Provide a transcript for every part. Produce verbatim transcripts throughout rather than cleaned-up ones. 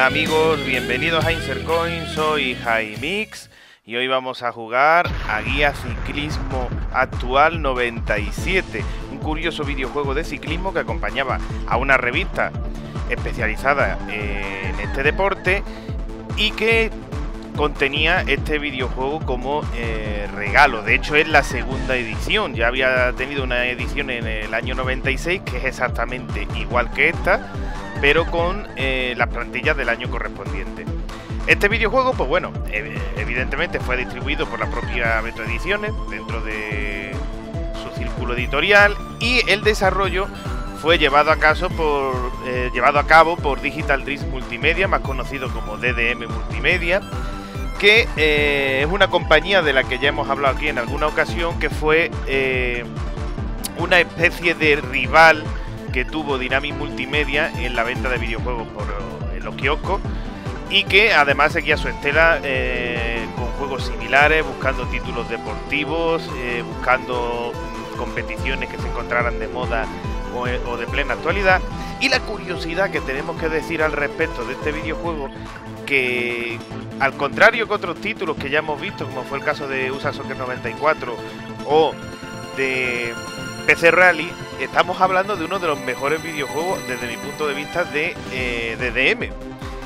Hola amigos, bienvenidos a Insercoin, soy Jaimix y hoy vamos a jugar a Guía Ciclismo Actual noventa y siete, un curioso videojuego de ciclismo que acompañaba a una revista especializada en este deporte y que contenía este videojuego como eh, regalo. De hecho es la segunda edición, ya había tenido una edición en el año noventa y seis que es exactamente igual que esta, pero con eh, las plantillas del año correspondiente. Este videojuego, pues bueno, evidentemente fue distribuido por la propia Metro Ediciones dentro de su círculo editorial y el desarrollo fue llevado a, caso por, eh, llevado a cabo por Digital Drift Multimedia, más conocido como D D M Multimedia, que eh, es una compañía de la que ya hemos hablado aquí en alguna ocasión, que fue eh, una especie de rival que tuvo Dynamic Multimedia en la venta de videojuegos por en los kioscos y que además seguía su estela eh, con juegos similares, buscando títulos deportivos, eh, buscando competiciones que se encontraran de moda o, o de plena actualidad. Y la curiosidad que tenemos que decir al respecto de este videojuego, que al contrario que otros títulos que ya hemos visto, como fue el caso de U S A Soccer noventa y cuatro o de P C Rally, estamos hablando de uno de los mejores videojuegos desde mi punto de vista de eh, D D M.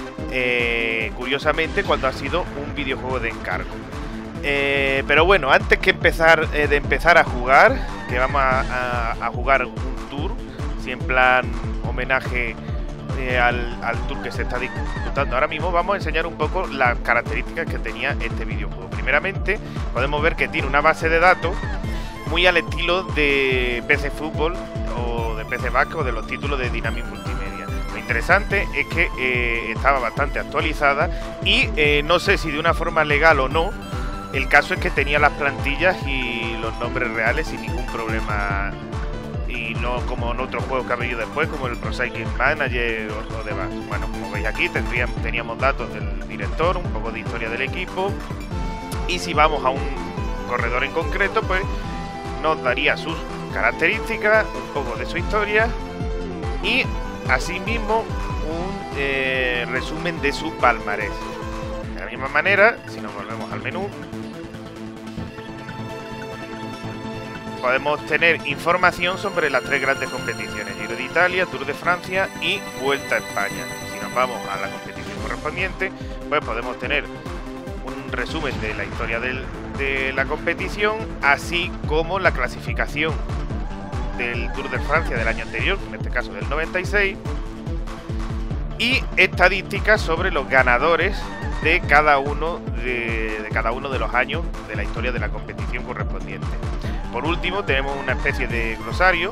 Eh, curiosamente, cuando ha sido un videojuego de encargo. Eh, pero bueno, antes que empezar eh, de empezar a jugar, que vamos a, a, a jugar un tour, si en plan homenaje eh, al, al tour que se está disputando ahora mismo, vamos a enseñar un poco las características que tenía este videojuego. Primeramente, podemos ver que tiene una base de datos muy al estilo de P C Fútbol o de P C Basket o de los títulos de Dynamic Multimedia. Lo interesante es que eh, estaba bastante actualizada y eh, no sé si de una forma legal o no, el caso es que tenía las plantillas y los nombres reales sin ningún problema, y no como en otros juegos que ha venido después, como el Pro Cycling Manager o, o demás. Bueno, como veis aquí tendríamos, teníamos datos del director, un poco de historia del equipo, y si vamos a un corredor en concreto, pues nos daría sus características, un poco de su historia y asimismo un eh, resumen de su palmarés. De la misma manera, si nos volvemos al menú, podemos tener información sobre las tres grandes competiciones: Giro de Italia, Tour de Francia y Vuelta a España. Si nos vamos a la competición correspondiente, pues podemos tener un resumen de la historia del, de la competición, así como la clasificación del Tour de Francia del año anterior, en este caso del noventa y seis, y estadísticas sobre los ganadores de cada uno de, de cada uno de los años de la historia de la competición correspondiente. Por último, tenemos una especie de glosario.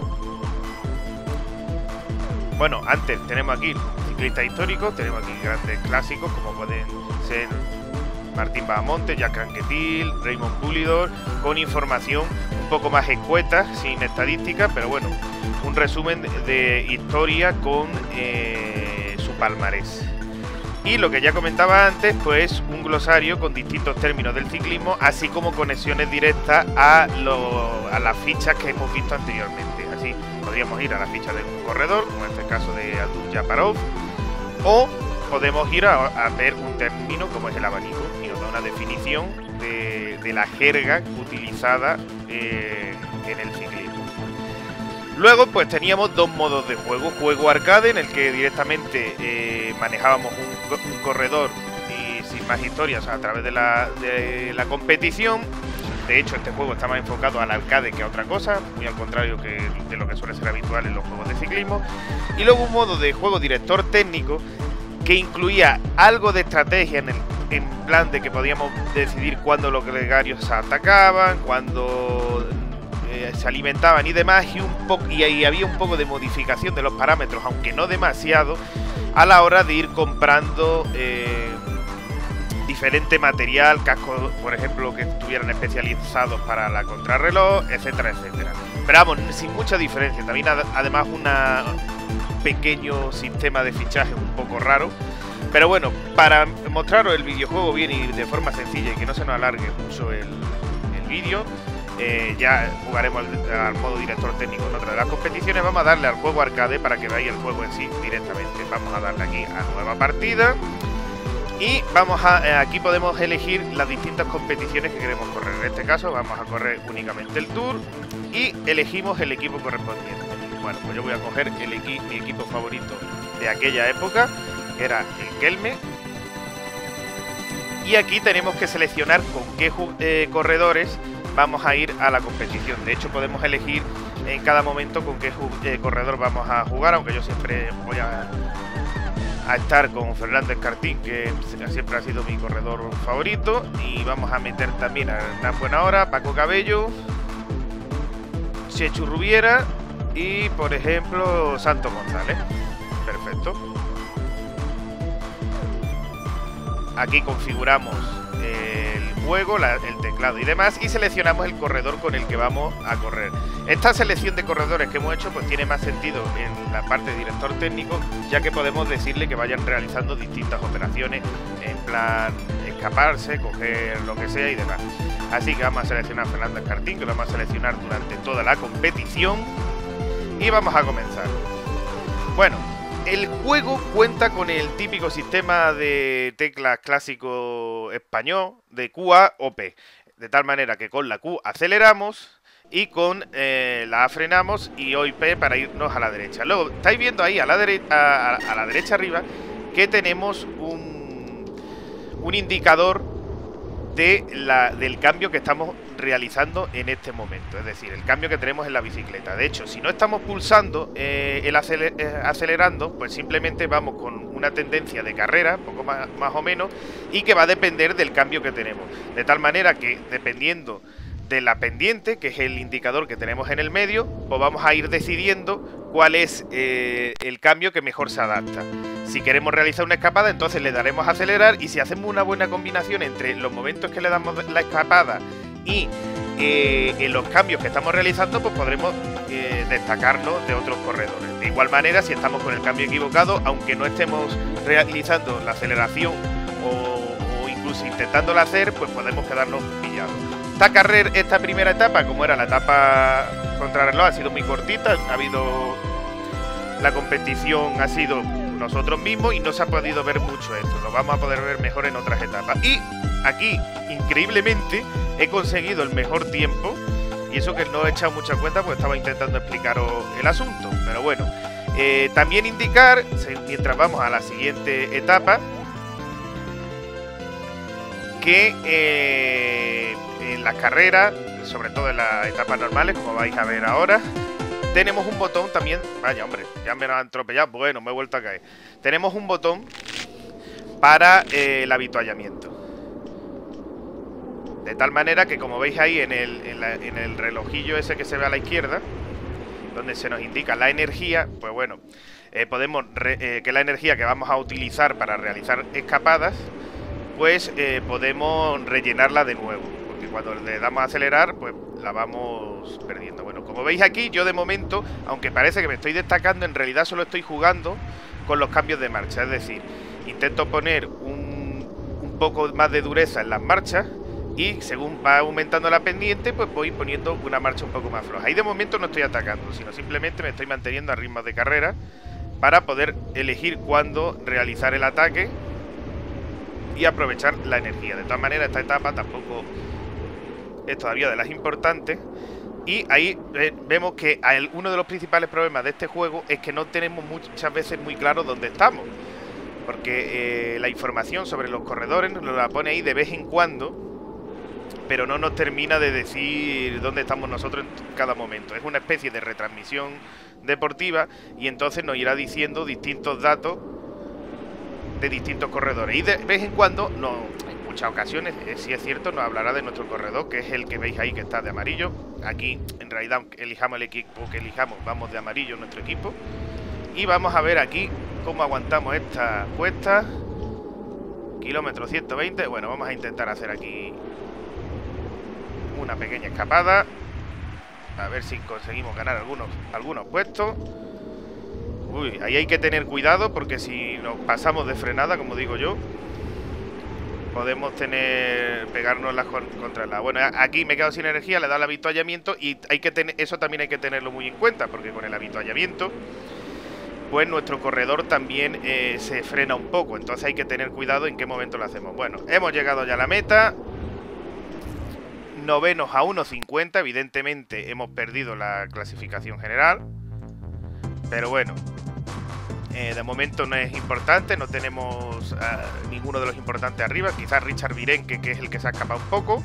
Bueno, antes tenemos aquí ciclistas históricos, tenemos aquí grandes clásicos como pueden ser Martín Bahamontes, Jack Anquetil, Raymond Poulidor, con información un poco más escueta, sin estadísticas, pero bueno, un resumen de historia con eh, su palmarés. Y lo que ya comentaba antes, pues un glosario con distintos términos del ciclismo, así como conexiones directas a, lo, a las fichas que hemos visto anteriormente. Así podríamos ir a la ficha de un corredor, como en este caso de Adul Japarov, o podemos ir a, a ver un término como es el abanico y nos da una definición de, de la jerga utilizada eh, en el ciclismo. Luego pues teníamos dos modos de juego: juego arcade, en el que directamente eh, manejábamos un, un corredor y sin más historias a través de la, de la competición. De hecho, este juego está más enfocado al arcade que a otra cosa, muy al contrario que de lo que suele ser habitual en los juegos de ciclismo. Y luego un modo de juego director técnico, que incluía algo de estrategia en el en plan de que podíamos decidir cuándo los gregarios atacaban, cuándo eh, se alimentaban y demás, y, un poco, y ahí había un poco de modificación de los parámetros, aunque no demasiado, a la hora de ir comprando eh, diferente material, cascos, por ejemplo, que estuvieran especializados para la contrarreloj, etcétera, etcétera. Pero vamos, sin mucha diferencia. También además una pequeño sistema de fichaje un poco raro, pero bueno, para mostraros el videojuego bien y de forma sencilla y que no se nos alargue mucho el, el vídeo, eh, ya jugaremos al, al modo director técnico en otra de las competiciones. Vamos a darle al juego arcade para que veáis el juego en sí directamente. Vamos a darle aquí a nueva partida. Y vamos a, eh, aquí podemos elegir las distintas competiciones que queremos correr. En este caso vamos a correr únicamente el Tour y elegimos el equipo correspondiente. Bueno, pues yo voy a coger el equi mi equipo favorito de aquella época, que era el Kelme. Y aquí tenemos que seleccionar con qué eh, corredores vamos a ir a la competición. De hecho, podemos elegir en cada momento con qué eh, corredor vamos a jugar, aunque yo siempre voy a... a estar con Fernando Escartín, que siempre ha sido mi corredor favorito. Y vamos a meter también a Hernán Buenahora, Paco Cabello, Chechu Rubiera y, por ejemplo, Santos González. Perfecto. Aquí configuramos el juego, la, el teclado y demás, y seleccionamos el corredor con el que vamos a correr. Esta selección de corredores que hemos hecho pues tiene más sentido en la parte de director técnico, ya que podemos decirle que vayan realizando distintas operaciones en plan escaparse, coger lo que sea y demás. Así que vamos a seleccionar a Fernando Escartín, que lo vamos a seleccionar durante toda la competición, y vamos a comenzar. Bueno, el juego cuenta con el típico sistema de teclas clásico español de Q A o P, de tal manera que con la Q aceleramos y con eh, la A frenamos y O y P para irnos a la derecha. Luego estáis viendo ahí a la, dere a, a la derecha arriba que tenemos un, un indicador de la, del cambio que estamos realizando en este momento, es decir, el cambio que tenemos en la bicicleta. De hecho, si no estamos pulsando eh, el aceler eh, acelerando, pues simplemente vamos con una tendencia de carrera, poco más, más o menos, y que va a depender del cambio que tenemos. De tal manera que, dependiendo de la pendiente, que es el indicador que tenemos en el medio, pues vamos a ir decidiendo cuál es eh, el cambio que mejor se adapta. Si queremos realizar una escapada, entonces le daremos a acelerar, y si hacemos una buena combinación entre los momentos que le damos la escapada y eh, en los cambios que estamos realizando, pues podremos eh, destacarnos de otros corredores. De igual manera, si estamos con el cambio equivocado, aunque no estemos realizando la aceleración o, o incluso intentándola hacer, pues podemos quedarnos pillados. Esta carrera, esta primera etapa, como era la etapa contrarreloj, ha sido muy cortita. Ha habido... La competición ha sido nosotros mismos y no se ha podido ver mucho esto. Lo vamos a poder ver mejor en otras etapas. Y aquí, increíblemente, he conseguido el mejor tiempo. Y eso que no he echado mucha cuenta, pues estaba intentando explicaros el asunto. Pero bueno, eh, también indicar, mientras vamos a la siguiente etapa, que eh, en las carreras, sobre todo en las etapas normales, como vais a ver ahora, tenemos un botón también. Vaya, hombre, ya me lo han atropellado. Bueno, me he vuelto a caer. Tenemos un botón para eh, el avituallamiento. De tal manera que, como veis ahí en el, en, la, en el relojillo ese que se ve a la izquierda, donde se nos indica la energía, pues bueno, eh, podemos re, eh, que la energía que vamos a utilizar para realizar escapadas, pues eh, podemos rellenarla de nuevo, porque cuando le damos a acelerar, pues la vamos perdiendo. Bueno, como veis aquí, yo de momento, aunque parece que me estoy destacando, en realidad solo estoy jugando con los cambios de marcha. Es decir, intento poner un, un poco más de dureza en las marchas, y según va aumentando la pendiente, pues voy poniendo una marcha un poco más floja. Y de momento no estoy atacando, sino simplemente me estoy manteniendo a ritmos de carrera para poder elegir cuándo realizar el ataque y aprovechar la energía. De todas maneras, esta etapa tampoco es todavía de las importantes. Y ahí eh, vemos que el, uno de los principales problemas de este juego es que no tenemos muchas veces muy claro dónde estamos, porque eh, la información sobre los corredores nos la pone ahí de vez en cuando, pero no nos termina de decir dónde estamos nosotros en cada momento. Es una especie de retransmisión deportiva, y entonces nos irá diciendo distintos datos de distintos corredores, y de vez en cuando, no, en muchas ocasiones, eh, si es cierto, nos hablará de nuestro corredor, que es el que veis ahí que está de amarillo. Aquí, en realidad, aunque elijamos el equipo que elijamos, vamos de amarillo nuestro equipo. Y vamos a ver aquí cómo aguantamos esta cuesta. Kilómetro ciento veinte. Bueno, vamos a intentar hacer aquí una pequeña escapada, a ver si conseguimos ganar algunos, algunos puestos. Uy, ahí hay que tener cuidado, porque si nos pasamos de frenada, como digo yo, podemos tener pegarnos las contra la... Bueno, aquí me he quedado sin energía, le he dado el avituallamiento y hay que tener, eso también hay que tenerlo muy en cuenta, porque con el avituallamiento pues nuestro corredor también eh, se frena un poco, entonces hay que tener cuidado en qué momento lo hacemos. Bueno, hemos llegado ya a la meta. Novenos a uno cincuenta, evidentemente hemos perdido la clasificación general, pero bueno, Eh, de momento no es importante, no tenemos uh, ninguno de los importantes arriba. Quizás Richard Virenque, que es el que se ha escapado un poco.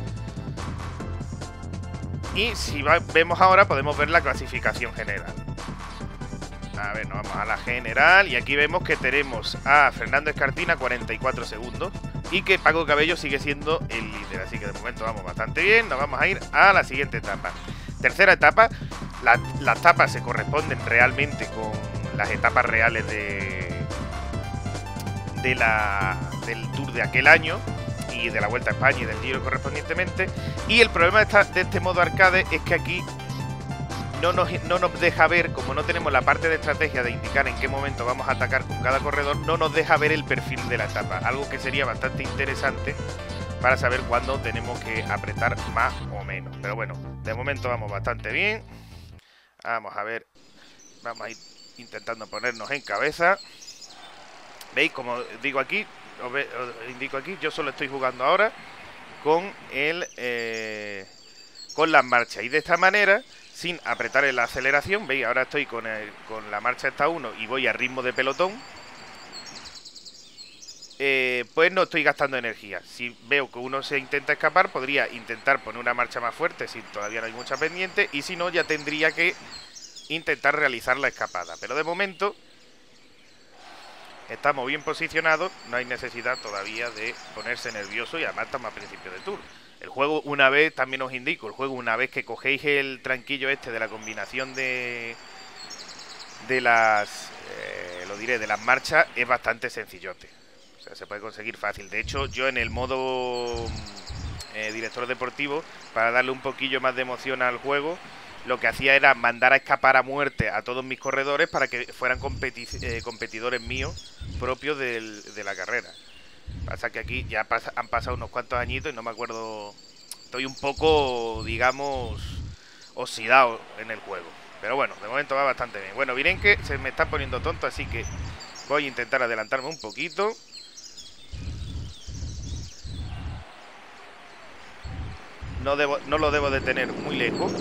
Y si va, vemos ahora, podemos ver la clasificación general. A ver, nos vamos a la general. Y aquí vemos que tenemos a Fernando Escartina, cuarenta y cuatro segundos. Y que Paco Cabello sigue siendo el líder. Así que de momento vamos bastante bien. Nos vamos a ir a la siguiente etapa. Tercera etapa. La, las etapas se corresponden realmente con las etapas reales de, de la, del Tour de aquel año y de la Vuelta a España y del Giro correspondientemente. Y el problema de, esta, de este modo arcade es que aquí no nos, no nos deja ver, como no tenemos la parte de estrategia de indicar en qué momento vamos a atacar con cada corredor, no nos deja ver el perfil de la etapa, algo que sería bastante interesante para saber cuándo tenemos que apretar más o menos. Pero bueno, de momento vamos bastante bien. Vamos a ver, vamos a ir intentando ponernos en cabeza. ¿Veis? Como digo aquí, os, ve, os indico aquí, yo solo estoy jugando ahora con el eh, con las marchas. Y de esta manera, sin apretar en la aceleración, ¿veis? Ahora estoy con, el, con la marcha esta uno y voy a ritmo de pelotón. Eh, pues no estoy gastando energía. Si veo que uno se intenta escapar, podría intentar poner una marcha más fuerte si todavía no hay mucha pendiente. Y si no, ya tendría que intentar realizar la escapada, pero de momento estamos bien posicionados, no hay necesidad todavía de ponerse nervioso y además estamos a principio de tour. El juego, una vez, también os indico, el juego una vez que cogéis el tranquillo este de la combinación de de las eh, lo diré, de las marchas, es bastante sencillote, o sea, se puede conseguir fácil. De hecho, yo en el modo eh, director deportivo, para darle un poquillo más de emoción al juego, lo que hacía era mandar a escapar a muerte a todos mis corredores para que fueran competi eh, competidores míos propios del, de la carrera. Pasa que aquí ya pas han pasado unos cuantos añitos y no me acuerdo. Estoy un poco, digamos, oxidado en el juego. Pero bueno, de momento va bastante bien. Bueno, miren que se me está poniendo tonto, así que voy a intentar adelantarme un poquito. No, debo, no lo debo de tener muy lejos.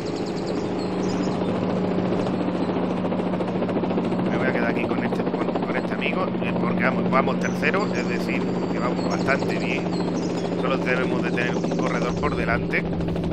Aquí con este, con, con este amigo, porque vamos, vamos tercero, es decir, que vamos bastante bien. Solo debemos de tener un corredor por delante.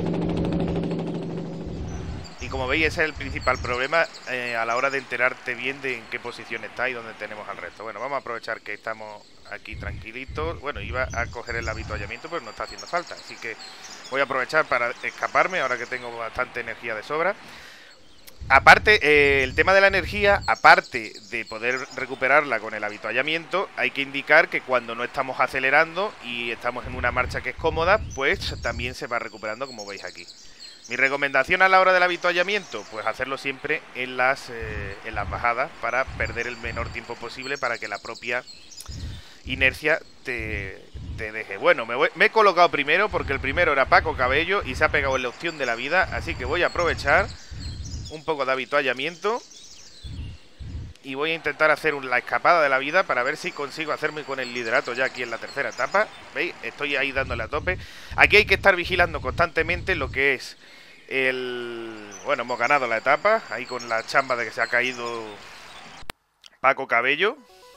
Y como veis, ese es el principal problema eh, a la hora de enterarte bien de en qué posición está y dónde tenemos al resto. Bueno, vamos a aprovechar que estamos aquí tranquilitos. Bueno, iba a coger el avituallamiento, pero no está haciendo falta, así que voy a aprovechar para escaparme ahora que tengo bastante energía de sobra. Aparte, eh, el tema de la energía, aparte de poder recuperarla con el avituallamiento, hay que indicar que cuando no estamos acelerando y estamos en una marcha que es cómoda, pues también se va recuperando, como veis aquí. Mi recomendación a la hora del avituallamiento, pues hacerlo siempre en las, eh, en las bajadas para perder el menor tiempo posible para que la propia inercia te, te deje. Bueno, me, voy, me he colocado primero porque el primero era Paco Cabello y se ha pegado en la opción de la vida, así que voy a aprovechar un poco de avituallamiento y voy a intentar hacer la escapada de la vida para ver si consigo hacerme con el liderato ya aquí en la tercera etapa. ¿Veis? Estoy ahí dándole a tope. Aquí hay que estar vigilando constantemente lo que es el... Bueno, hemos ganado la etapa, ahí con la chamba de que se ha caído Paco Cabello.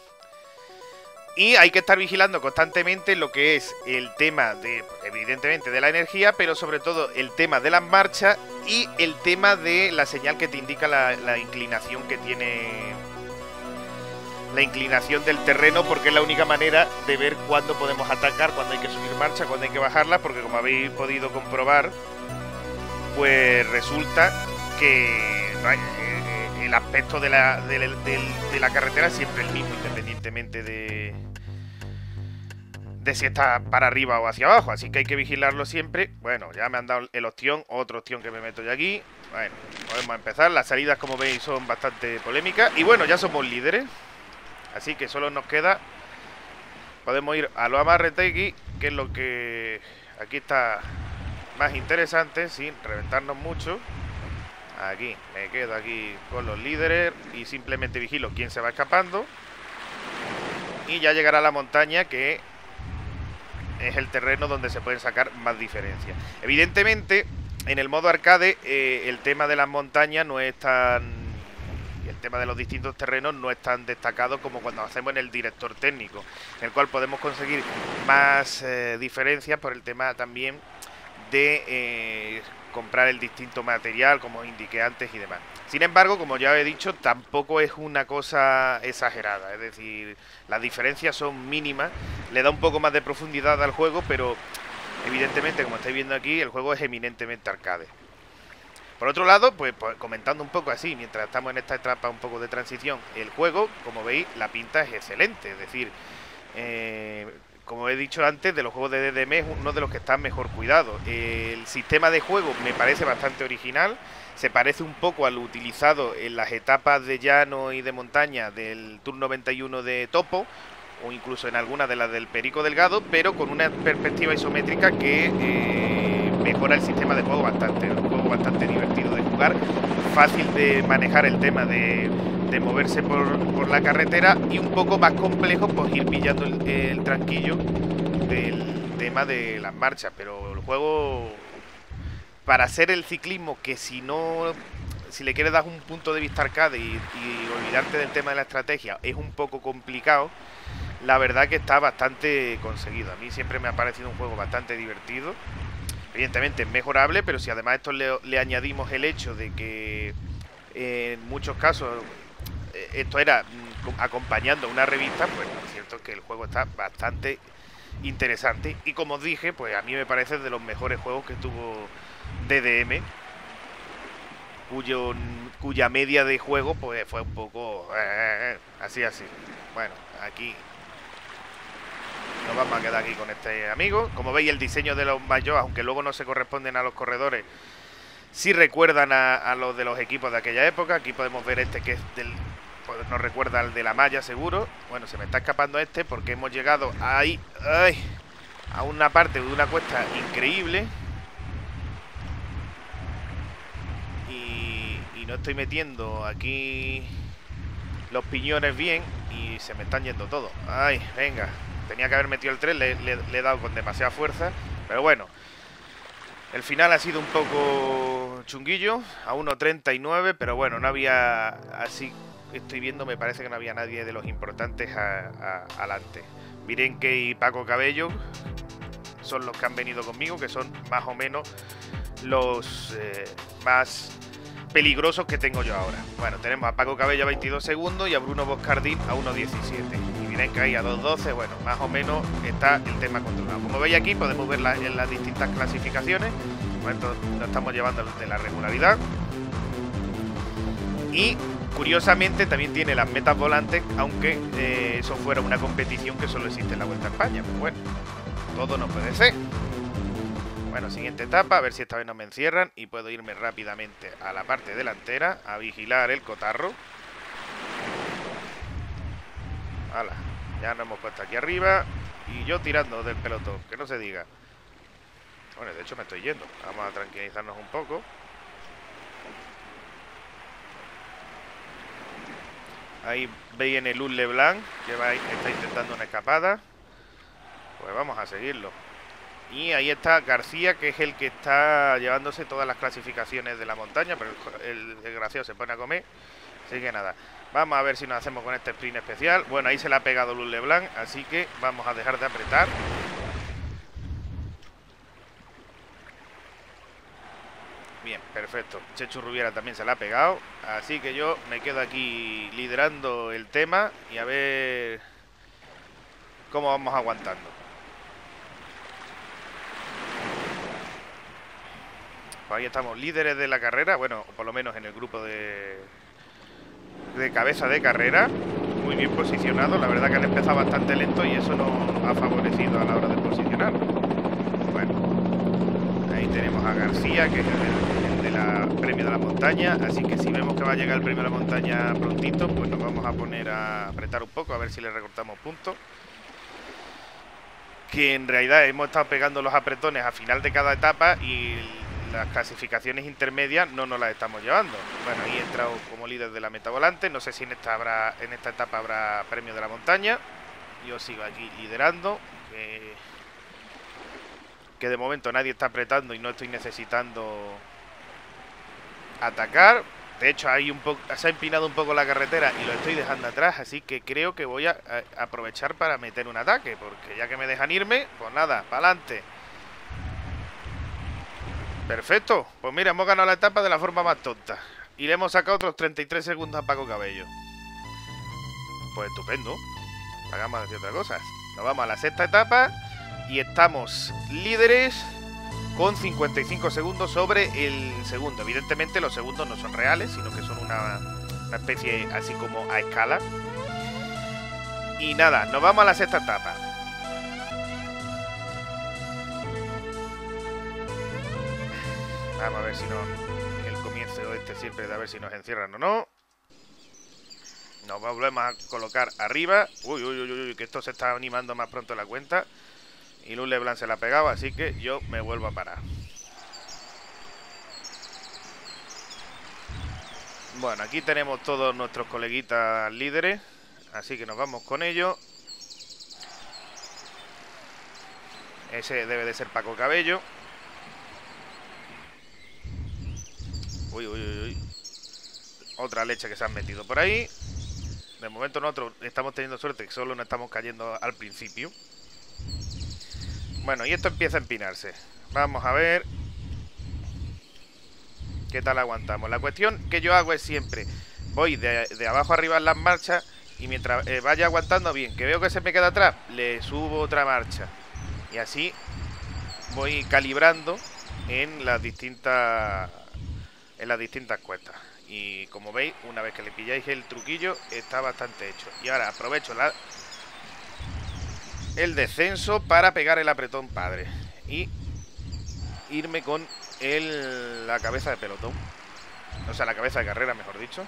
Y hay que estar vigilando constantemente lo que es el tema de, evidentemente, de la energía, pero sobre todo el tema de las marchas y el tema de la señal que te indica la, la inclinación que tiene, la inclinación del terreno, porque es la única manera de ver cuándo podemos atacar, cuándo hay que subir marcha, cuándo hay que bajarla, porque como habéis podido comprobar, pues resulta que no hay, eh, el aspecto de la, de, de, de la carretera es siempre el mismo, independientemente de, de si está para arriba o hacia abajo, así que hay que vigilarlo siempre. Bueno, ya me han dado el opción, otra opción que me meto yo aquí. Bueno, podemos empezar. Las salidas, como veis, son bastante polémicas. Y bueno, ya somos líderes, así que solo nos queda, podemos ir a lo Amarretegui qué es lo que aquí está más interesante, sin reventarnos mucho. Aquí, me quedo aquí con los líderes y simplemente vigilo quién se va escapando. Y ya llegará a la montaña, que es el terreno donde se pueden sacar más diferencias. Evidentemente, en el modo arcade, eh, el tema de las montañas no es tan... y el tema de los distintos terrenos no es tan destacado como cuando hacemos en el director técnico, en el cual podemos conseguir más eh, diferencias por el tema también de eh, comprar el distinto material, como indiqué antes y demás. Sin embargo, como ya he dicho, tampoco es una cosa exagerada, es decir, las diferencias son mínimas, le da un poco más de profundidad al juego, pero evidentemente, como estáis viendo aquí, el juego es eminentemente arcade. Por otro lado, pues, pues comentando un poco así, mientras estamos en esta etapa un poco de transición, el juego, como veis, la pinta es excelente, es decir, eh, como he dicho antes, de los juegos de D D M es uno de los que están mejor cuidados. El sistema de juego me parece bastante original, se parece un poco a lo utilizado en las etapas de llano y de montaña del Tour noventa y uno de Topo, o incluso en algunas de las del Perico Delgado, pero con una perspectiva isométrica que eh, mejora el sistema de juego bastante. Es un juego bastante divertido de jugar, fácil de manejar el tema de, de moverse por, por la carretera, y un poco más complejo pues ir pillando el, el tranquillo del tema de las marchas. Pero el juego, para hacer el ciclismo, que si no... si le quieres dar un punto de vista arcade y, y olvidarte del tema de la estrategia, es un poco complicado. La verdad que está bastante conseguido. A mí siempre me ha parecido un juego bastante divertido. Evidentemente es mejorable, pero si además esto le, le añadimos el hecho de que eh, en muchos casos eh, esto era mm, acompañando una revista, pues es cierto que el juego está bastante interesante. Y como os dije, pues a mí me parece de los mejores juegos que tuvo D D M, cuyo, cuya media de juego pues fue un poco eh, así así. Bueno, aquí nos vamos a quedar aquí con este amigo. Como veis, el diseño de los maillots, aunque luego no se corresponden a los corredores, sí recuerdan a, a los de los equipos de aquella época. Aquí podemos ver este que es del, pues nos recuerda al de la malla seguro. Bueno, se me está escapando este porque hemos llegado ahí, ay, a una parte de una cuesta increíble. Y, y no estoy metiendo aquí los piñones bien y se me están yendo todos. Ay, venga. Tenía que haber metido el tren, le, le, le he dado con demasiada fuerza. Pero bueno, el final ha sido un poco chunguillo, a uno treinta y nueve, pero bueno, no había, así estoy viendo, me parece que no había nadie de los importantes adelante. Virenque y Paco Cabello son los que han venido conmigo, que son más o menos los eh, más peligrosos que tengo yo ahora. Bueno, tenemos a Paco Cabello a veintidós segundos y a Bruno Boscardín a uno diecisiete. Y Virenque ahí a dos doce. Bueno, más o menos está el tema controlado. Como veis aquí, podemos ver la, en las distintas clasificaciones. Bueno, nos estamos llevando de la regularidad. Y curiosamente también tiene las metas volantes, aunque eh, eso fuera una competición que solo existe en la Vuelta a España. Pero bueno, todo no puede ser. Bueno, siguiente etapa, a ver si esta vez no me encierran y puedo irme rápidamente a la parte delantera a vigilar el cotarro. Hala, ya nos hemos puesto aquí arriba y yo tirando del pelotón, que no se diga. Bueno, de hecho me estoy yendo, vamos a tranquilizarnos un poco. Ahí viene Luz Leblanc, que va, está intentando una escapada. Pues vamos a seguirlo. Y ahí está García, que es el que está llevándose todas las clasificaciones de la montaña, pero el desgraciado se pone a comer. Así que nada, vamos a ver si nos hacemos con este sprint especial. Bueno, ahí se le ha pegado Luz Leblanc, así que vamos a dejar de apretar. Bien, perfecto. Chechu Rubiera también se la ha pegado, así que yo me quedo aquí liderando el tema y a ver cómo vamos aguantando. Ahí estamos, líderes de la carrera, bueno, por lo menos en el grupo de, de cabeza de carrera, muy bien posicionados. La verdad que han empezado bastante lento y eso nos ha favorecido a la hora de posicionar. Bueno, ahí tenemos a García, que es el, el de la premio de la montaña, así que si vemos que va a llegar el premio de la montaña prontito, pues nos vamos a poner a apretar un poco, a ver si le recortamos puntos. que en realidad hemos estado pegando los apretones a final de cada etapa y las clasificaciones intermedias no nos las estamos llevando. Bueno, ahí he entrado como líder de la meta volante. No sé si en esta habrá, en esta etapa habrá premio de la montaña. Yo sigo aquí liderando, que, que de momento nadie está apretando y no estoy necesitando atacar. De hecho, hay un poco, se ha empinado un poco la carretera y lo estoy dejando atrás, así que creo que voy a, a aprovechar para meter un ataque, porque ya que me dejan irme, pues nada, para adelante. Perfecto, pues mira, hemos ganado la etapa de la forma más tonta y le hemos sacado otros treinta y tres segundos a Paco Cabello. Pues estupendo, hagamos así otra cosa. Nos vamos a la sexta etapa y estamos líderes con cincuenta y cinco segundos sobre el segundo. Evidentemente los segundos no son reales, sino que son una, una especie así como a escala. Y nada, nos vamos a la sexta etapa. Vamos a ver si no... El comienzo este siempre de a ver si nos encierran o no. Nos volvemos a colocar arriba. Uy, uy, uy, uy, que esto se está animando más pronto de la cuenta. Y Luz Leblanc se la ha pegado, así que yo me vuelvo a parar. Bueno, aquí tenemos todos nuestros coleguitas líderes, así que nos vamos con ellos. Ese debe de ser Paco Cabello. Uy, uy, uy, uy. Otra leche que se han metido por ahí. De momento nosotros estamos teniendo suerte, que solo nos estamos cayendo al principio. Bueno, y esto empieza a empinarse. Vamos a ver qué tal aguantamos. La cuestión que yo hago es siempre voy de, de abajo arriba en las marchas y mientras eh, vaya aguantando bien, que veo que se me queda atrás, le subo otra marcha. Y así voy calibrando en las distintas en las distintas cuestas. Y como veis, una vez que le pilláis el truquillo, está bastante hecho. Y ahora aprovecho la... el descenso para pegar el apretón padre y irme con el, la cabeza de pelotón, o sea, la cabeza de carrera, mejor dicho.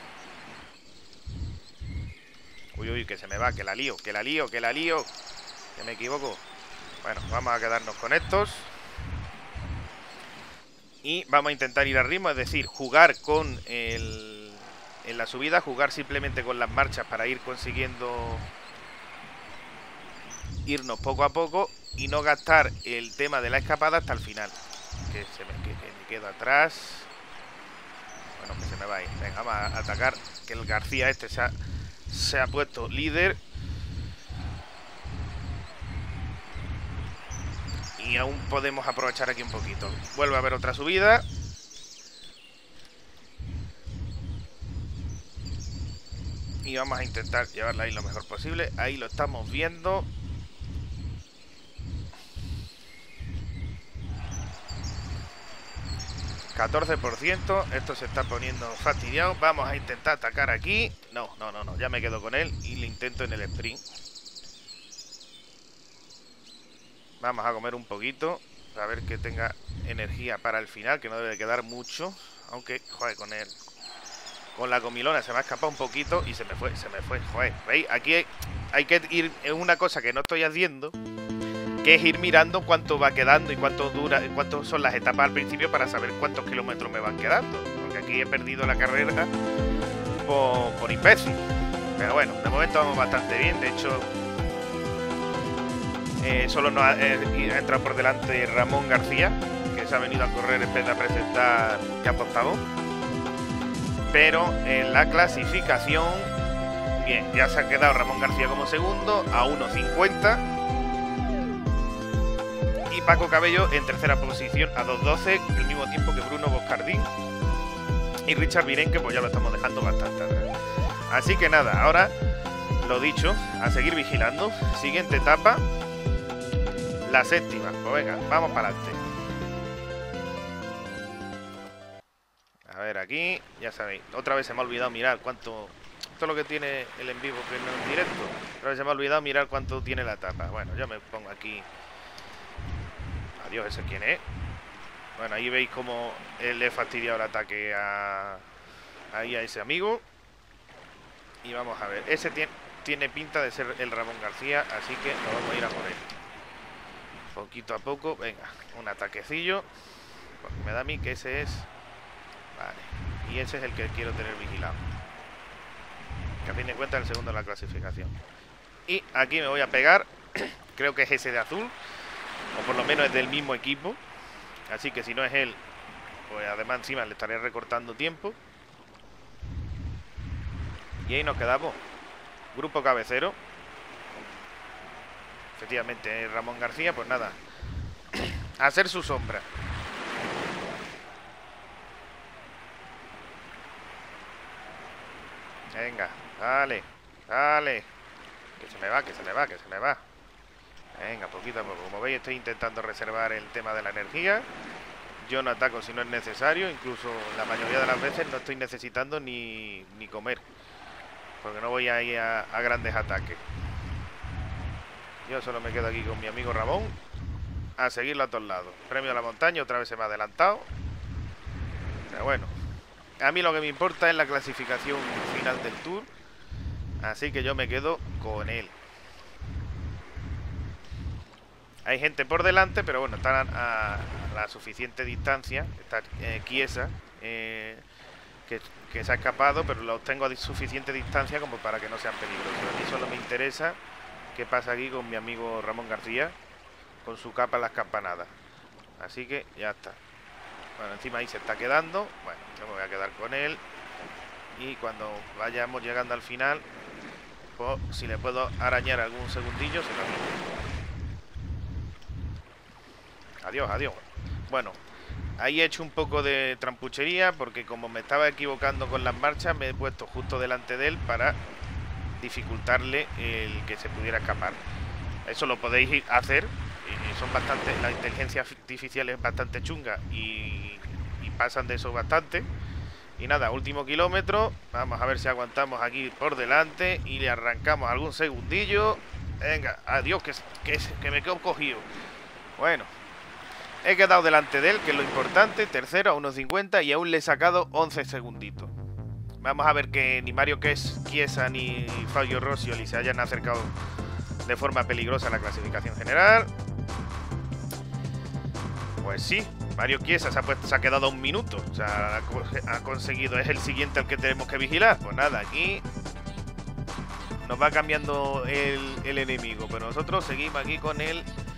Uy, uy, que se me va, que la lío, que la lío, que la lío, que me equivoco. Bueno, vamos a quedarnos con estos y vamos a intentar ir al ritmo, es decir, jugar con el, en la subida, jugar simplemente con las marchas para ir consiguiendo irnos poco a poco y no gastar el tema de la escapada hasta el final. Que se me, que, que me quedo atrás. Bueno, que se me va a ir. Venga, vamos a atacar. Que el García este se ha, se ha puesto líder. Y aún podemos aprovechar aquí un poquito. Vuelve a haber otra subida. Y vamos a intentar llevarla ahí lo mejor posible. Ahí lo estamos viendo. catorce por ciento, esto se está poniendo fastidiado. Vamos a intentar atacar aquí. No, no, no, no, ya me quedo con él y le intento en el sprint. Vamos a comer un poquito para ver que tenga energía para el final, que no debe quedar mucho. Aunque, joder, con él, con la comilona se me ha escapado un poquito y se me fue, se me fue, joder. ¿Veis? Aquí hay, hay que ir en una cosa que no estoy haciendo, que es ir mirando cuánto va quedando y cuánto dura, cuánto son las etapas al principio para saber cuántos kilómetros me van quedando. Porque aquí he perdido la carrera por, por imbécil. Pero bueno, de momento vamos bastante bien. De hecho, eh, solo nos ha, eh, ha entrado por delante Ramón García, que se ha venido a correr en vez de a presentar que ha apostado. Pero en la clasificación, bien, ya se ha quedado Ramón García como segundo a uno cincuenta. Y Paco Cabello en tercera posición a dos doce, el mismo tiempo que Bruno Boscardín y Richard Virenque, pues ya lo estamos dejando bastante atrás. Así que nada, ahora, lo dicho, a seguir vigilando. Siguiente etapa, la séptima. Pues venga, vamos para adelante. A ver, aquí, ya sabéis, otra vez se me ha olvidado mirar cuánto... Esto es lo que tiene el en vivo, que no es en directo. Otra vez se me ha olvidado mirar cuánto tiene la etapa. Bueno, yo me pongo aquí... Adiós, ¿ese quién es? Bueno, ahí veis cómo le he fastidiado el ataque a... ahí a ese amigo. Y vamos a ver. Ese tiene, tiene pinta de ser el Ramón García, así que nos vamos a ir a por él. Poquito a poco. Venga, un ataquecillo. Porque me da a mí que ese es... Vale. Y ese es el que quiero tener vigilado. Que a fin de cuentas es el segundo de la clasificación. Y aquí me voy a pegar. Creo que es ese de azul. O por lo menos es del mismo equipo. Así que si no es él, pues además encima le estaré recortando tiempo. Y ahí nos quedamos. Grupo cabecero. Efectivamente, Ramón García, pues nada. A hacer su sombra. Venga, dale, dale. Que se me va, que se me va, que se me va. Venga, poquito a poco. Como veis, estoy intentando reservar el tema de la energía. Yo no ataco si no es necesario. Incluso la mayoría de las veces no estoy necesitando ni, ni comer. Porque no voy a ir a, a grandes ataques. Yo solo me quedo aquí con mi amigo Ramón. A seguirlo a todos lados. Premio a la montaña, otra vez se me ha adelantado. Pero bueno. A mí lo que me importa es la clasificación final del Tour. Así que yo me quedo con él. Hay gente por delante, pero bueno, están a, a la suficiente distancia. Está eh, Chiesa, eh, que, que se ha escapado, pero los tengo a suficiente distancia como para que no sean peligrosos. A mí solo me interesa qué pasa aquí con mi amigo Ramón García, con su capa en las campanadas. Así que ya está. Bueno, encima ahí se está quedando. Bueno, yo me voy a quedar con él. Y cuando vayamos llegando al final, pues si le puedo arañar algún segundillo, se lo hago. Adiós, adiós. Bueno, ahí he hecho un poco de trampuchería porque como me estaba equivocando con las marchas, me he puesto justo delante de él para dificultarle el que se pudiera escapar. Eso lo podéis hacer. Y son bastante, la inteligencia artificial es bastante chunga y, y pasan de eso bastante. Y nada, último kilómetro. Vamos a ver si aguantamos aquí por delante y le arrancamos algún segundillo. Venga, adiós, que, que, que me quedo cogido. Bueno, he quedado delante de él, que es lo importante. Tercero a uno cincuenta y aún le he sacado once segunditos. Vamos a ver que ni Mario Chiesa ni Fabio Rossi se hayan acercado de forma peligrosa a la clasificación general. Pues sí, Mario Chiesa se ha, puesto, se ha quedado a un minuto. O sea, ha, ha conseguido, es el siguiente al que tenemos que vigilar. Pues nada, aquí nos va cambiando el, el enemigo, pero nosotros seguimos aquí con el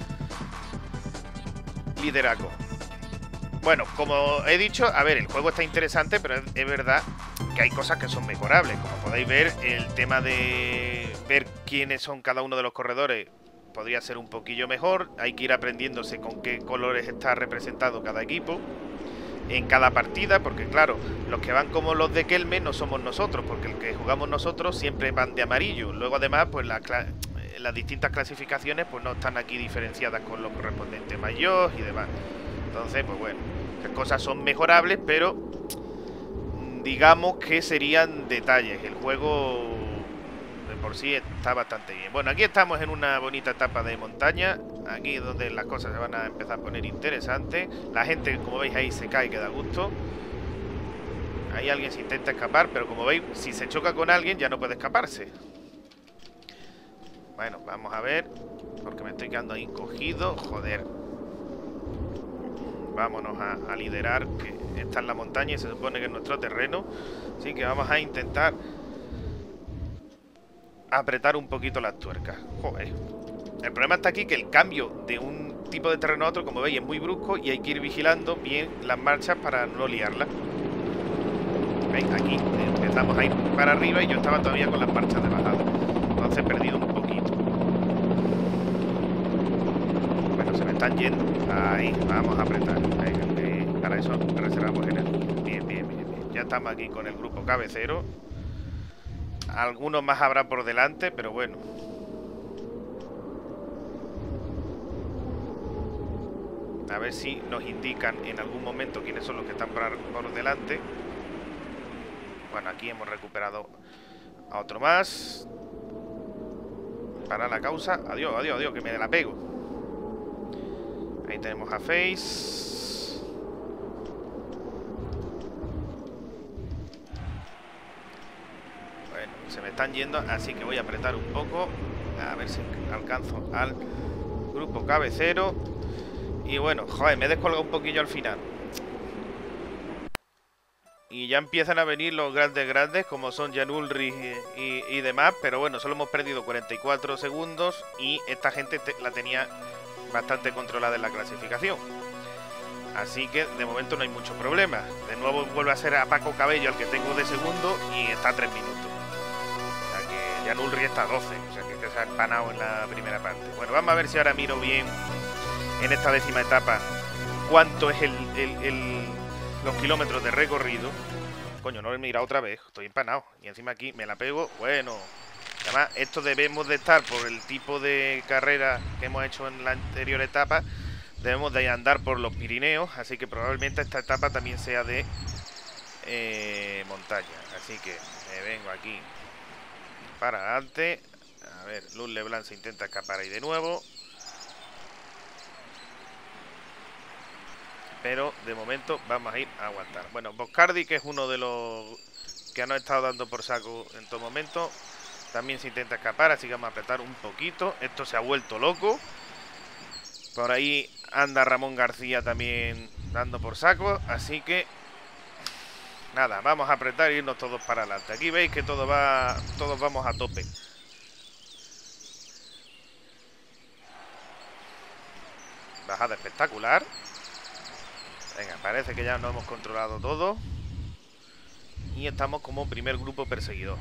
liderato. Bueno, como he dicho, a ver, el juego está interesante, pero es, es verdad que hay cosas que son mejorables. Como podéis ver, el tema de ver quiénes son cada uno de los corredores podría ser un poquillo mejor. Hay que ir aprendiéndose con qué colores está representado cada equipo en cada partida, porque claro, los que van como los de Kelme no somos nosotros, porque el que jugamos nosotros siempre van de amarillo. Luego además, pues la, las distintas clasificaciones pues no están aquí diferenciadas con los correspondientes mayores y demás. Entonces, pues bueno, las cosas son mejorables, pero digamos que serían detalles. El juego de por sí está bastante bien. Bueno, aquí estamos en una bonita etapa de montaña. Aquí es donde las cosas se van a empezar a poner interesantes. La gente, como veis ahí, se cae que da gusto. Ahí alguien se intenta escapar, pero como veis, si se choca con alguien ya no puede escaparse. Bueno, vamos a ver, porque me estoy quedando ahí cogido. Joder. Vámonos a, a liderar, que está en la montaña y se supone que es nuestro terreno. Así que vamos a intentar apretar un poquito las tuercas. Joder. El problema está aquí que el cambio de un tipo de terreno a otro, como veis, es muy brusco y hay que ir vigilando bien las marchas para no liarlas. ¿Veis? Aquí empezamos a ir para arriba y yo estaba todavía con las marchas de bajada. Entonces he perdido un poquito. Bueno, se me están yendo. Ahí, vamos a apretar. Venga, eh, para eso reservamos energía. Bien, bien, bien, bien. Ya estamos aquí con el grupo cabecero. Algunos más habrá por delante, pero bueno. A ver si nos indican en algún momento quiénes son los que están por, por delante. Bueno, aquí hemos recuperado a otro más. Para la causa. Adiós, adiós, adiós, que me la pego. Ahí tenemos a Face. Bueno, se me están yendo, así que voy a apretar un poco. A ver si alcanzo al Grupo cabecero. Y bueno, joder, me he descolgado un poquillo al final. Y ya empiezan a venir los grandes grandes, como son Jan Ullrich y, y, y demás. Pero bueno, solo hemos perdido cuarenta y cuatro segundos. Y esta gente te, la tenía bastante controlada en la clasificación. Así que de momento no hay mucho problema. De nuevo vuelve a ser a Paco Cabello el que tengo de segundo y está a tres minutos. O sea que Jan Ullrich está a doce. O sea que este se ha empanado en la primera parte. Bueno, vamos a ver si ahora miro bien en esta décima etapa cuánto es el, el, el, los kilómetros de recorrido. Coño, no lo he mirado otra vez. Estoy empanado. Y encima aquí me la pego. Bueno. Además, esto debemos de estar por el tipo de carrera que hemos hecho en la anterior etapa. Debemos de andar por los Pirineos, así que probablemente esta etapa también sea de eh, montaña. Así que me vengo aquí para adelante. A ver, Luz Leblanc se intenta escapar ahí de nuevo. Pero de momento vamos a ir a aguantar. Bueno, Boscardi, que es uno de los que han estado dando por saco en todo momento, también se intenta escapar, así que vamos a apretar un poquito. Esto se ha vuelto loco. Por ahí anda Ramón García también dando por saco, así que nada, vamos a apretar e irnos todos para adelante. Aquí veis que todo va, todos vamos a tope. Bajada espectacular. Venga, parece que ya nos hemos controlado todo. Y estamos como primer grupo perseguidor.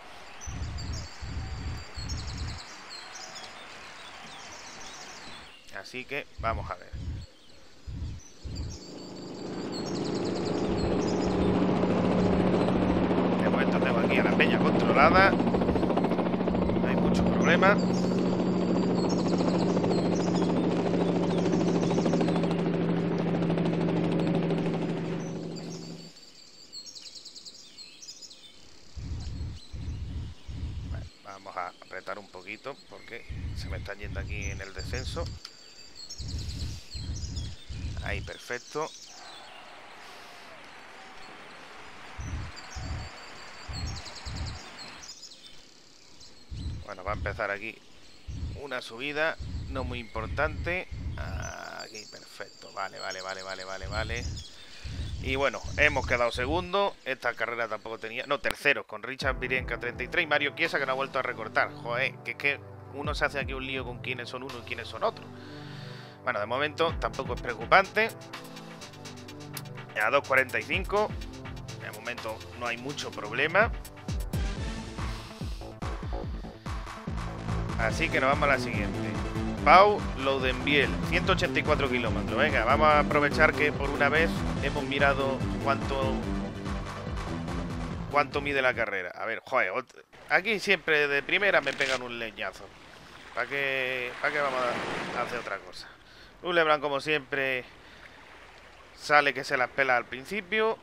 Así que vamos a ver. De momento tengo aquí a la peña controlada. No hay mucho problema. Bueno, vamos a apretar un poquito porque se me están yendo aquí en el descenso. Ahí, perfecto. Bueno, va a empezar aquí una subida no muy importante. Aquí, perfecto. Vale, vale, vale, vale, vale, vale. Y bueno, hemos quedado segundo. Esta carrera tampoco tenía... No, terceros, con Richard Virenca treinta y tres y Mario Chiesa, que no ha vuelto a recortar. Joder, que es que uno se hace aquí un lío con quiénes son uno y quiénes son otros. Bueno, de momento tampoco es preocupante. A dos cuarenta y cinco. De momento no hay mucho problema. Así que nos vamos a la siguiente. Pau Loudenbiel, ciento ochenta y cuatro kilómetros. Venga, vamos a aprovechar que por una vez hemos mirado cuánto cuánto mide la carrera. A ver, joder, aquí siempre de primera me pegan un leñazo. ¿Para qué, para qué vamos a hacer otra cosa? Luz Leblanc, como siempre, sale que se las pela al principio.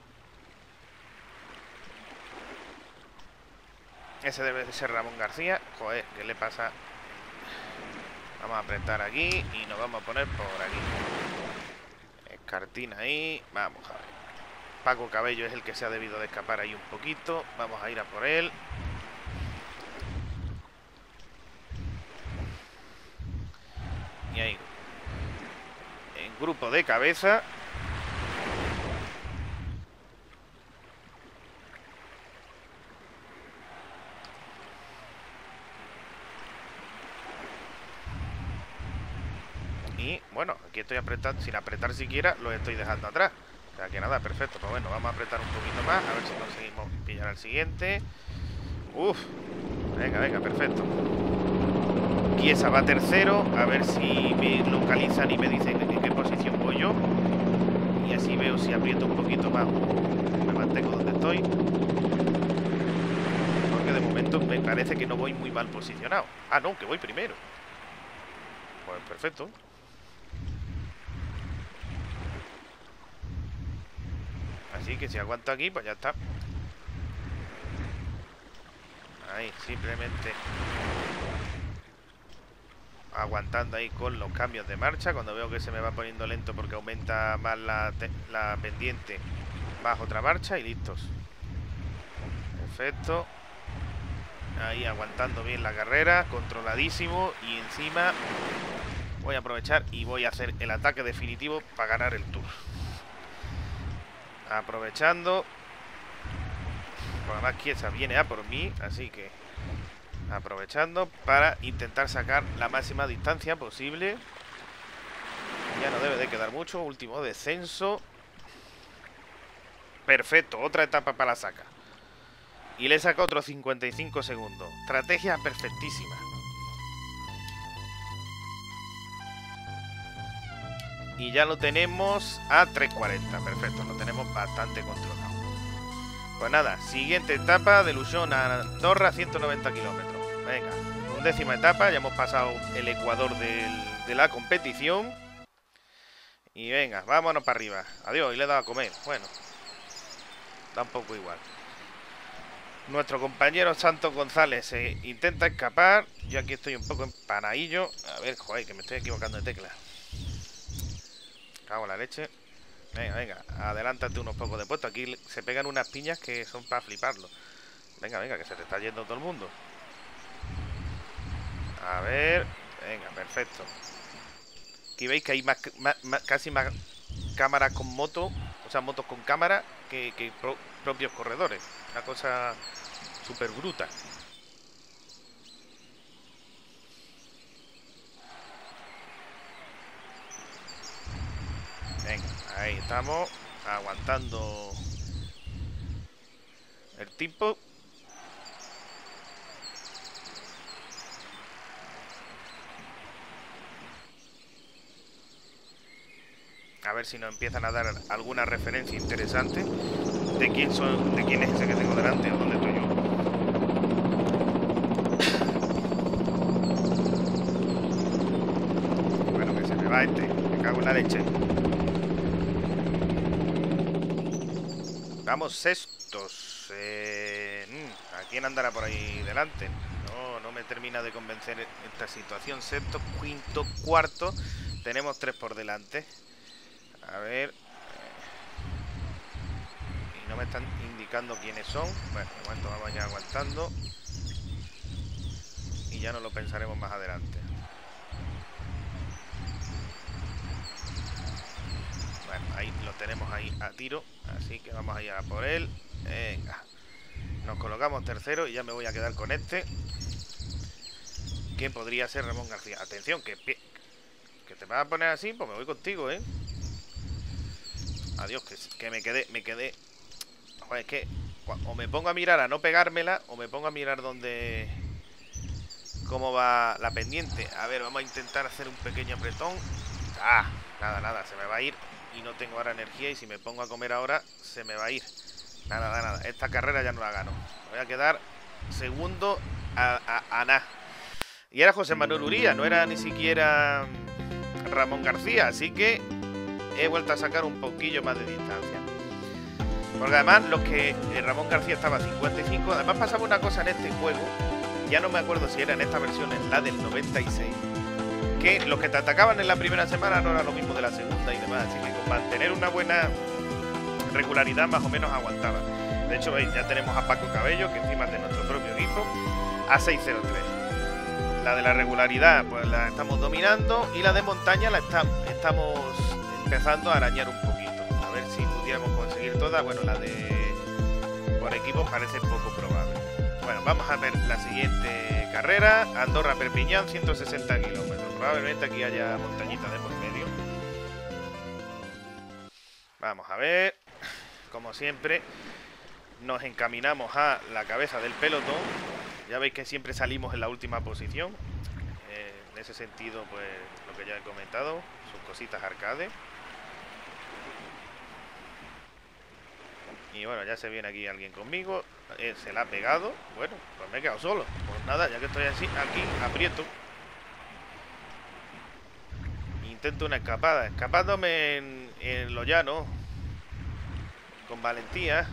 Ese debe de ser Ramón García. Joder, ¿qué le pasa? Vamos a apretar aquí y nos vamos a poner por aquí. Escartina ahí. Vamos a ver. Paco Cabello es el que se ha debido de escapar ahí un poquito. Vamos a ir a por él. Y ahí. En grupo de cabeza. Y bueno, aquí estoy apretando, sin apretar siquiera, lo estoy dejando atrás. O sea que nada, perfecto. Pues bueno, vamos a apretar un poquito más, a ver si conseguimos pillar al siguiente. Uf, venga, venga, perfecto. Chiesa va tercero, a ver si me localizan y me dicen en qué posición voy yo. Y así veo si aprieto un poquito más o me mantengo donde estoy. Porque de momento me parece que no voy muy mal posicionado. Ah, no, que voy primero. Pues perfecto. Así que si aguanto aquí, pues ya está. Ahí, simplemente aguantando ahí con los cambios de marcha. Cuando veo que se me va poniendo lento porque aumenta más la, la pendiente, bajo otra marcha y listos. Perfecto. Ahí aguantando bien la carrera, controladísimo. Y encima Voy a aprovechar y voy a hacer el ataque definitivo para ganar el tour. Aprovechando. Pues además Chiesa viene a por mí, así que aprovechando para intentar sacar la máxima distancia posible. Ya no debe de quedar mucho. Último descenso. Perfecto, otra etapa para la saca. Y le saca otros cincuenta y cinco segundos. Estrategia perfectísima. Y ya lo tenemos a tres cuarenta. Perfecto, lo tenemos bastante controlado. Pues nada, siguiente etapa de Luchón a Andorra, ciento noventa kilómetros. Venga, undécima etapa, ya hemos pasado el ecuador del, de la competición. Y venga, vámonos para arriba. Adiós, y le he dado a comer. Bueno, da un poco igual. Nuestro compañero Santos González se intenta escapar. Yo aquí estoy un poco empanadillo. A ver, joder, que me estoy equivocando de tecla. Cago en la leche. Venga, venga, adelántate unos pocos de puesto. Aquí se pegan unas piñas que son para fliparlo. Venga, venga, que se te está yendo todo el mundo. A ver. Venga, perfecto. Aquí veis que hay más, más, más, casi más cámaras con moto. O sea, motos con cámara que, que pro, propios corredores. Una cosa súper bruta. Venga, ahí estamos. Aguantando el tipo. A ver si nos empiezan a dar alguna referencia interesante de quién son, de quién es ese que tengo delante o dónde estoy yo. Bueno, que se me va este. Me cago en la leche. Vamos sextos. Eh, ¿A quién andará por ahí delante? No, no me termina de convencer esta situación. Sexto, quinto, cuarto. Tenemos tres por delante. A ver. Y no me están indicando quiénes son. Bueno, de momento vamos ya aguantando. Y ya no lo pensaremos más adelante. Bueno, ahí lo tenemos ahí a tiro. Así que vamos a ir a por él. Venga. Nos colocamos tercero y ya me voy a quedar con este. Que podría ser Ramón García. Atención, que, que te vas a poner así, pues me voy contigo, ¿eh? Adiós, que, que me quedé, me quedé. Joder, es que o me pongo a mirar a no pegármela, o me pongo a mirar dónde, cómo va la pendiente. A ver, vamos a intentar hacer un pequeño apretón. Ah, nada, nada, se me va a ir. Y no tengo ahora energía, y si me pongo a comer ahora, se me va a ir. Nada, nada, nada. Esta carrera ya no la gano. Voy a quedar segundo a, a, a nada. Y era José Manuel Uría, no era ni siquiera Ramón García, así que he vuelto a sacar un poquillo más de distancia. Porque además los que eh, Ramón García estaba a cincuenta y cinco. Además pasaba una cosa en este juego. Ya no me acuerdo si era en esta versión, en la del noventa y seis, que los que te atacaban en la primera semana no era lo mismo de la segunda y demás. Así que con mantener una buena regularidad más o menos aguantaba. De hecho, veis, ya tenemos a Paco Cabello, que encima es de nuestro propio equipo, a seis cero tres. La de la regularidad pues la estamos dominando, y la de montaña la está, estamos empezando a arañar un poquito. A ver si pudiéramos conseguir todas. Bueno, la de por equipo parece poco probable. Bueno, vamos a ver la siguiente carrera. Andorra-Perpiñán, ciento sesenta kilómetros. Probablemente aquí haya montañita de por medio. Vamos a ver. Como siempre, nos encaminamos a la cabeza del pelotón. Ya veis que siempre salimos en la última posición. Eh, en ese sentido, pues lo que ya he comentado, sus cositas arcade. Y bueno, ya se viene aquí alguien conmigo. Eh, se la ha pegado. Bueno, pues me he quedado solo. Pues nada, ya que estoy así, aquí aprieto. Intento una escapada. Escapándome en, en lo llano. Con valentía.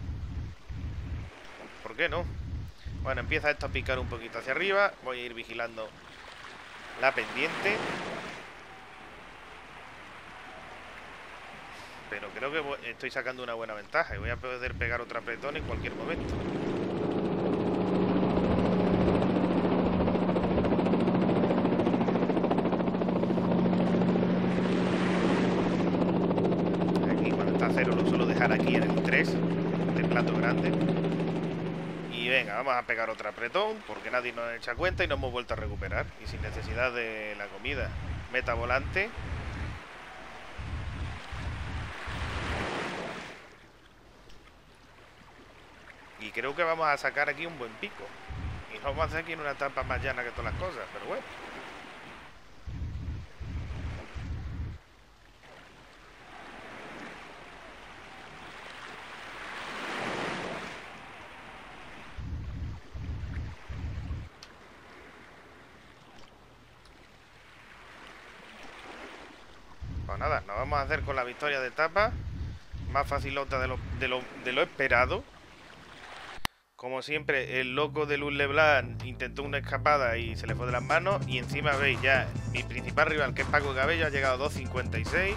¿Por qué no? Bueno, empieza esto a picar un poquito hacia arriba. Voy a ir vigilando la pendiente. Pero creo que estoy sacando una buena ventaja y voy a poder pegar otra apretón en cualquier momento. cero lo suelo dejar aquí en el tres de plato grande. Y venga, vamos a pegar otro apretón porque nadie nos echa cuenta y nos hemos vuelto a recuperar. Y sin necesidad de la comida. Meta volante. Y creo que vamos a sacar aquí un buen pico. Y nos vamos a hacer aquí en una etapa más llana que todas las cosas, pero bueno. Pues nada, nos vamos a hacer con la victoria de etapa. Más facilota de lo, de lo, de lo esperado. Como siempre, el loco de Luz Leblanc intentó una escapada y se le fue de las manos. Y encima veis ya, mi principal rival, que es Paco Cabello, ha llegado a dos cincuenta y seis.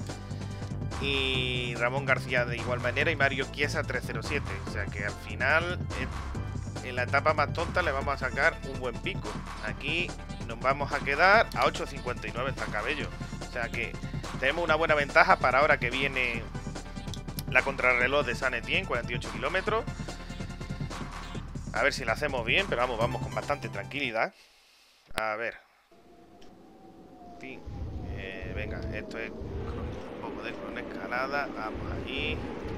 Y Ramón García de igual manera y Mario Chiesa tres cero siete. O sea que al final, en la etapa más tonta, le vamos a sacar un buen pico. Aquí nos vamos a quedar a ocho cincuenta y nueve está Cabello. O sea que tenemos una buena ventaja para ahora que viene la contrarreloj de San Etienne, cuarenta y ocho kilómetros. A ver si la hacemos bien, pero vamos, vamos con bastante tranquilidad. A ver. Eh, venga, esto es un poco de cronoescalada. Vamos allí.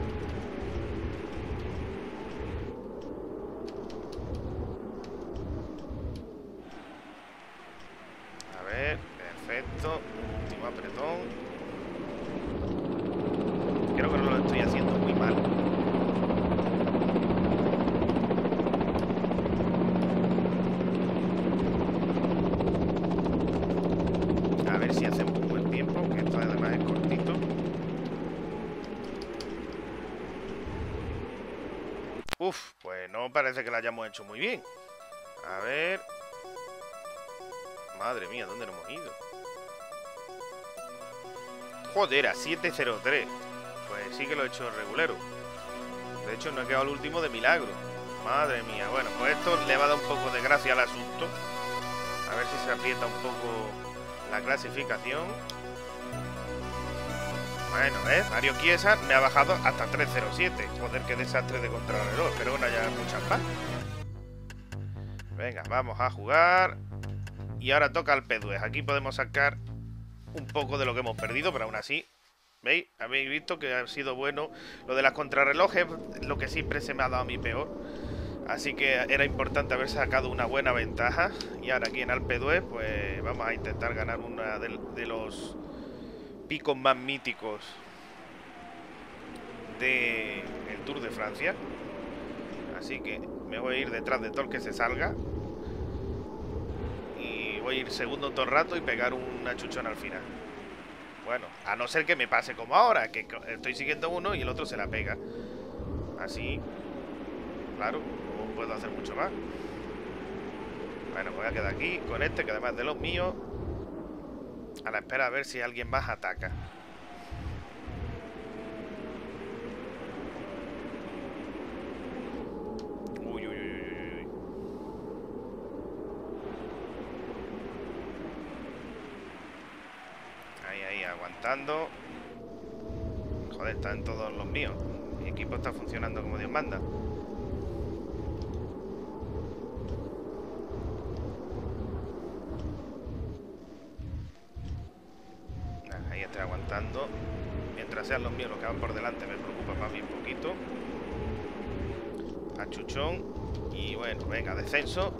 A ver, perfecto. Último apretón. Creo que no lo estoy haciendo muy mal. A ver si hacemos un buen tiempo, que esto además es cortito. Uf, pues no parece que lo hayamos hecho muy bien. A ver. Madre mía, ¿dónde nos hemos ido? Joder, a siete cero tres. Pues sí que lo he hecho regulero. De hecho, no he quedado el último de milagro. Madre mía. Bueno, pues esto le va a dar un poco de gracia al asunto. A ver si se aprieta un poco la clasificación. Bueno, ¿ves? Mario Chiesa me ha bajado hasta tres cero siete. Joder, qué desastre de contrarreloj. Espero que no haya muchas más. Venga, vamos a jugar. Y ahora toca al P dos. Aquí podemos sacar un poco de lo que hemos perdido, pero aún así, ¿veis? Habéis visto que ha sido bueno. Lo de las contrarrelojes, lo que siempre se me ha dado a mí peor. Así que era importante haber sacado una buena ventaja. Y ahora aquí en Alpe d'Huez, pues vamos a intentar ganar una de, de los picos más míticos del Tour de Francia. Así que me voy a ir detrás de todo el que se salga. Y voy a ir segundo todo el rato y pegar una chuchona al final. Bueno, a no ser que me pase como ahora, que estoy siguiendo uno y el otro se la pega. Así, claro, no puedo hacer mucho más. Bueno, me voy a quedar aquí con este, que además de los míos, a la espera a ver si alguien más ataca. Uy, uy, uy, uy, uy. Ahí, ahí, aguantando. Joder, están todos los míos. Mi equipo está funcionando como Dios manda. Ahí estoy aguantando. Mientras sean los míos los que van por delante, me preocupa más bien poquito. A chuchón. Y bueno, venga, descenso.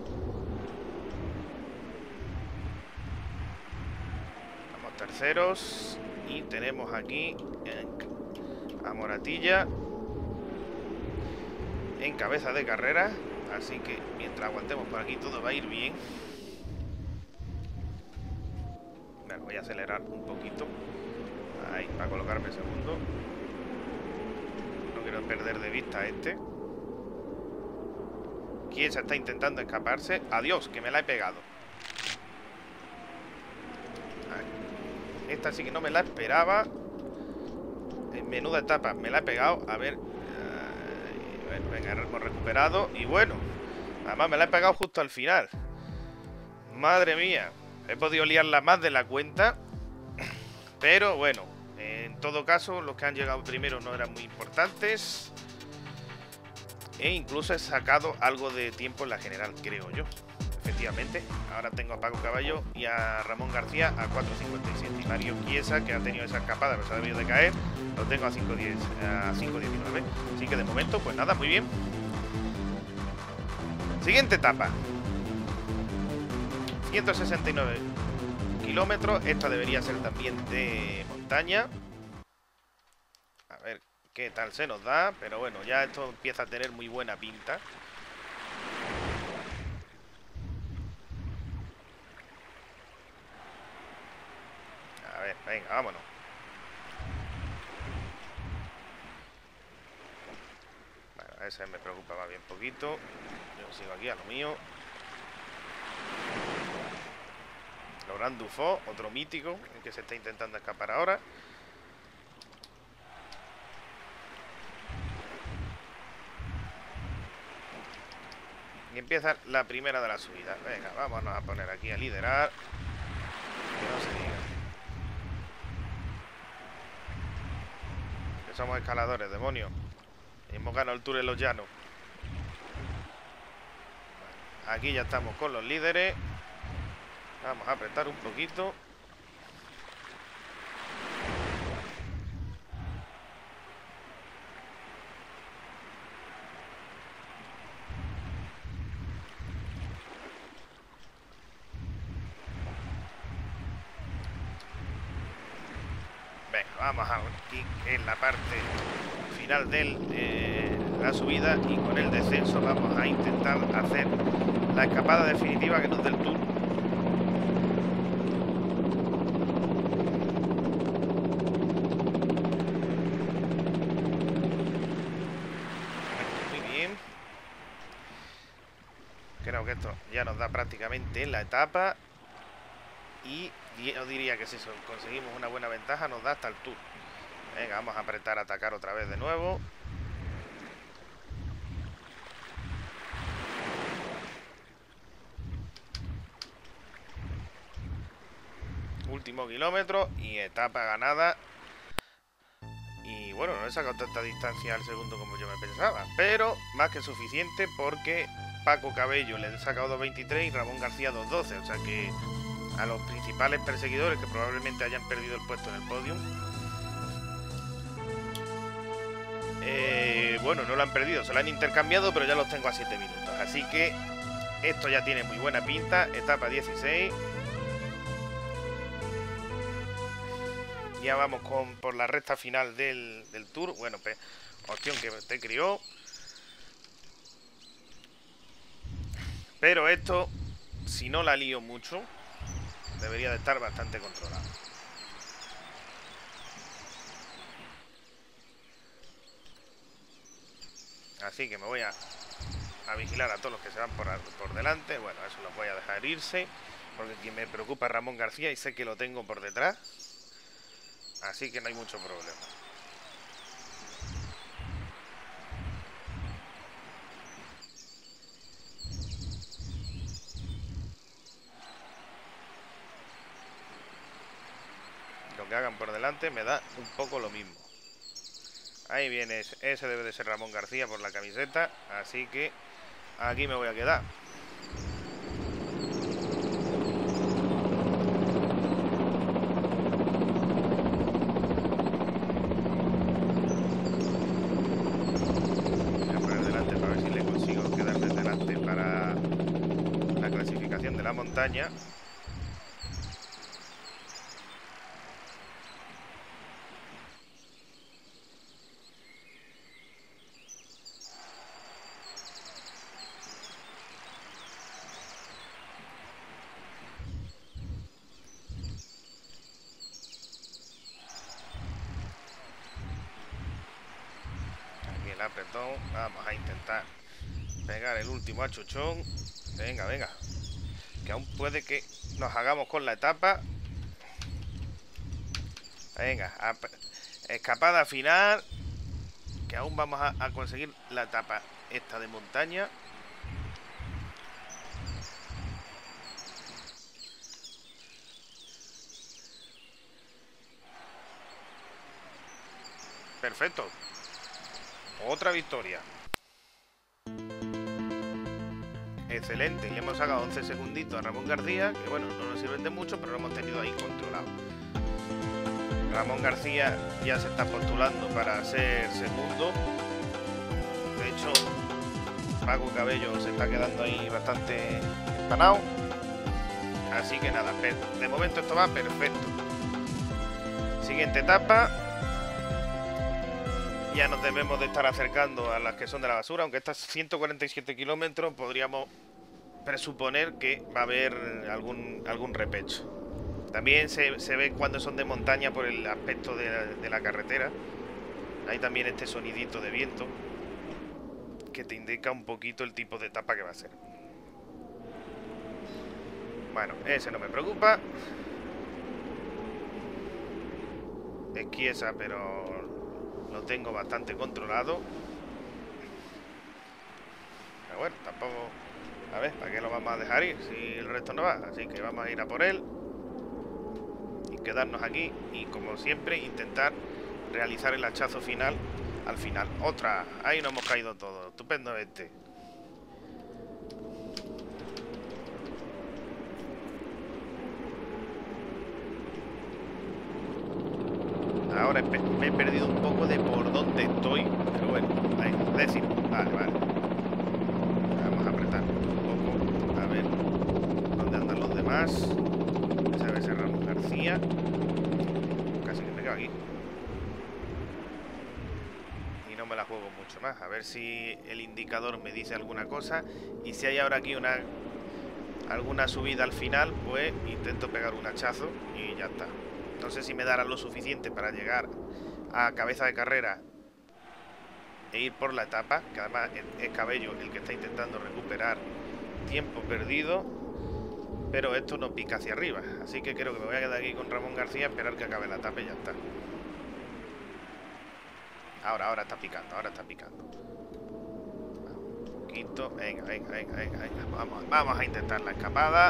Vamos terceros. Y tenemos aquí a Moratilla en cabeza de carrera. Así que mientras aguantemos por aquí todo va a ir bien. Voy a acelerar un poquito. Ahí, para colocarme segundo. No quiero perder de vista a este. Chiesa está intentando escaparse. Adiós, que me la he pegado. Ahí. Esta sí que no me la esperaba. En menuda etapa, me la he pegado. A ver. Bueno, venga, hemos recuperado. Y bueno, además me la he pegado justo al final. Madre mía. He podido liarla más de la cuenta. Pero bueno, En todo caso, los que han llegado primero no eran muy importantes. E incluso he sacado algo de tiempo en la general, creo yo. Efectivamente, ahora tengo a Paco Caballo y a Ramón García a cuatro cincuenta y siete. Y Mario Chiesa, que ha tenido esa escapada, pero se ha debido de caer, lo tengo a cinco diecinueve. Así que de momento, pues nada, muy bien. Siguiente etapa. ciento sesenta y nueve kilómetros. Esta debería ser también de montaña. A ver qué tal se nos da. Pero bueno, ya esto empieza a tener muy buena pinta. A ver, venga, vámonos. Bueno, ese me preocupa más bien poquito. Yo sigo aquí a lo mío. Laurent Dufaux, otro mítico, el que se está intentando escapar ahora. Y empieza la primera de la subida. Venga, vámonos a poner aquí a liderar. Que no se diga. Que somos escaladores, demonios. Y hemos ganado el Tour en los llanos. Aquí ya estamos con los líderes. Vamos a apretar un poquito. Venga, vamos aquí en la parte final de eh, la subida, y con el descenso vamos a intentar hacer la escapada definitiva que nos dé el Tour. Creo que esto ya nos da prácticamente la etapa. Y yo diría que si conseguimos una buena ventaja nos da hasta el Tour. Venga, vamos a apretar a atacar otra vez de nuevo. Último kilómetro y etapa ganada. Y bueno, no he sacado tanta distancia al segundo como yo me pensaba, pero más que suficiente, porque Paco Cabello le he sacado dos veintitrés y Ramón García dos doce. O sea que a los principales perseguidores, que probablemente hayan perdido el puesto en el podium, eh, bueno, no lo han perdido, se lo han intercambiado, pero ya los tengo a siete minutos. Así que esto ya tiene muy buena pinta. Etapa dieciséis. Ya vamos con por la recta final del, del Tour. Bueno, pues, opción que te crió. Pero esto, si no la lío mucho, debería de estar bastante controlado. Así que me voy a, a vigilar a todos los que se van por, por delante. Bueno, eso los voy a dejar irse, porque quien me preocupa es Ramón García y sé que lo tengo por detrás. Así que no hay mucho problema. Lo que hagan por delante me da un poco lo mismo. Ahí viene, ese debe de ser Ramón García por la camiseta. Así que aquí me voy a quedar. Voy a poner delante para ver si le consigo quedarme delante para la clasificación de la montaña. Apretón, vamos a intentar pegar el último achuchón. Venga, venga, que aún puede que nos hagamos con la etapa. Venga, escapada final, que aún vamos a, a conseguir la etapa esta de montaña. Perfecto. Otra victoria. Excelente. Y le hemos sacado once segunditos a Ramón García, que bueno, no nos sirven de mucho, pero lo hemos tenido ahí controlado. Ramón García ya se está postulando para ser segundo. De hecho, Paco Cabello se está quedando ahí bastante empanado. Así que nada, de momento esto va perfecto. Siguiente etapa. Ya nos debemos de estar acercando a las que son de la basura, aunque estas ciento cuarenta y siete kilómetros podríamos presuponer que va a haber algún, algún repecho. También se, se ve cuando son de montaña por el aspecto de la, de la carretera. Hay también este sonidito de viento que te indica un poquito el tipo de etapa que va a ser. Bueno, ese no me preocupa. Es quiesa, pero lo tengo bastante controlado. Pero bueno, tampoco... A ver, ¿para qué lo vamos a dejar ir si el resto no va? Así que vamos a ir a por él y quedarnos aquí. Y como siempre, intentar realizar el hachazo final al final. Otra, ahí nos hemos caído todos. Estupendo este. Ahora me he perdido un poco de por dónde estoy. Pero bueno, ahí, décimo. Vale, vale. Vamos a apretar un poco. A ver dónde andan los demás. Ese debe ser Ramón García. Casi que me quedo aquí. Y no me la juego mucho más. A ver si el indicador me dice alguna cosa. Y si hay ahora aquí una alguna subida al final, pues intento pegar un hachazo y ya está. No sé si me dará lo suficiente para llegar a cabeza de carrera e ir por la etapa, que además es Cabello el que está intentando recuperar tiempo perdido, pero esto no pica hacia arriba, así que creo que me voy a quedar aquí con Ramón García, esperar que acabe la etapa y ya está. Ahora, ahora está picando, ahora está picando. Un poquito, venga, venga, venga, venga, venga. Vamos, vamos a intentar la escapada.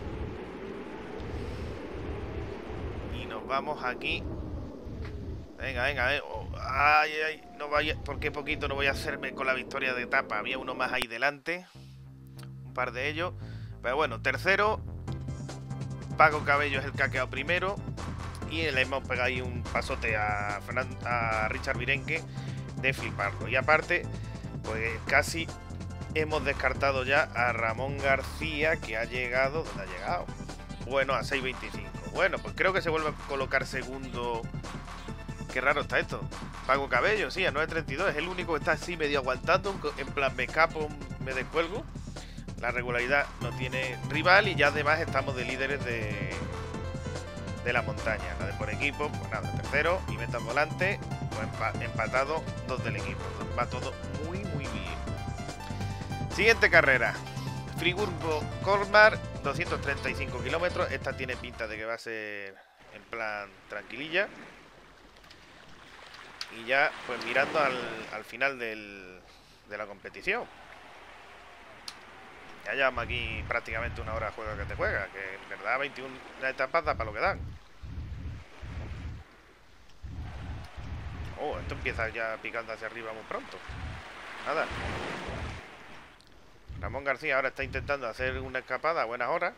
Nos vamos aquí. Venga, venga, eh. oh, ay, ay, no vaya, porque poquito no voy a hacerme con la victoria de etapa. Había uno más ahí delante, un par de ellos, pero bueno, tercero. Paco Cabello es el que ha quedado primero y le hemos pegado ahí un pasote a, Fernando, a Richard Virenque de fliparlo. Y aparte, pues casi hemos descartado ya a Ramón García, que ha llegado, ¿dónde ha llegado? Bueno, a seis veinticinco. Bueno, pues creo que se vuelve a colocar segundo. Qué raro está esto. Paco Cabello, sí, a nueve treinta y dos. Es el único que está así medio aguantando. En plan, me escapo, me descuelgo. La regularidad no tiene rival. Y ya además estamos de líderes de, de la montaña. La de por equipo, pues nada, tercero. Y meta volante, pues empatado, dos del equipo. Va todo muy, muy bien. Siguiente carrera. Friburgo-Colmar, doscientos treinta y cinco kilómetros. Esta tiene pinta de que va a ser en plan tranquililla. Y ya, pues mirando al, al final del, de la competición. Ya llevamos aquí prácticamente una hora de juego que te juega. Que en verdad veintiuna etapas da para lo que dan. Oh, esto empieza ya picando hacia arriba muy pronto. Nada. Ramón García ahora está intentando hacer una escapada a buenas horas.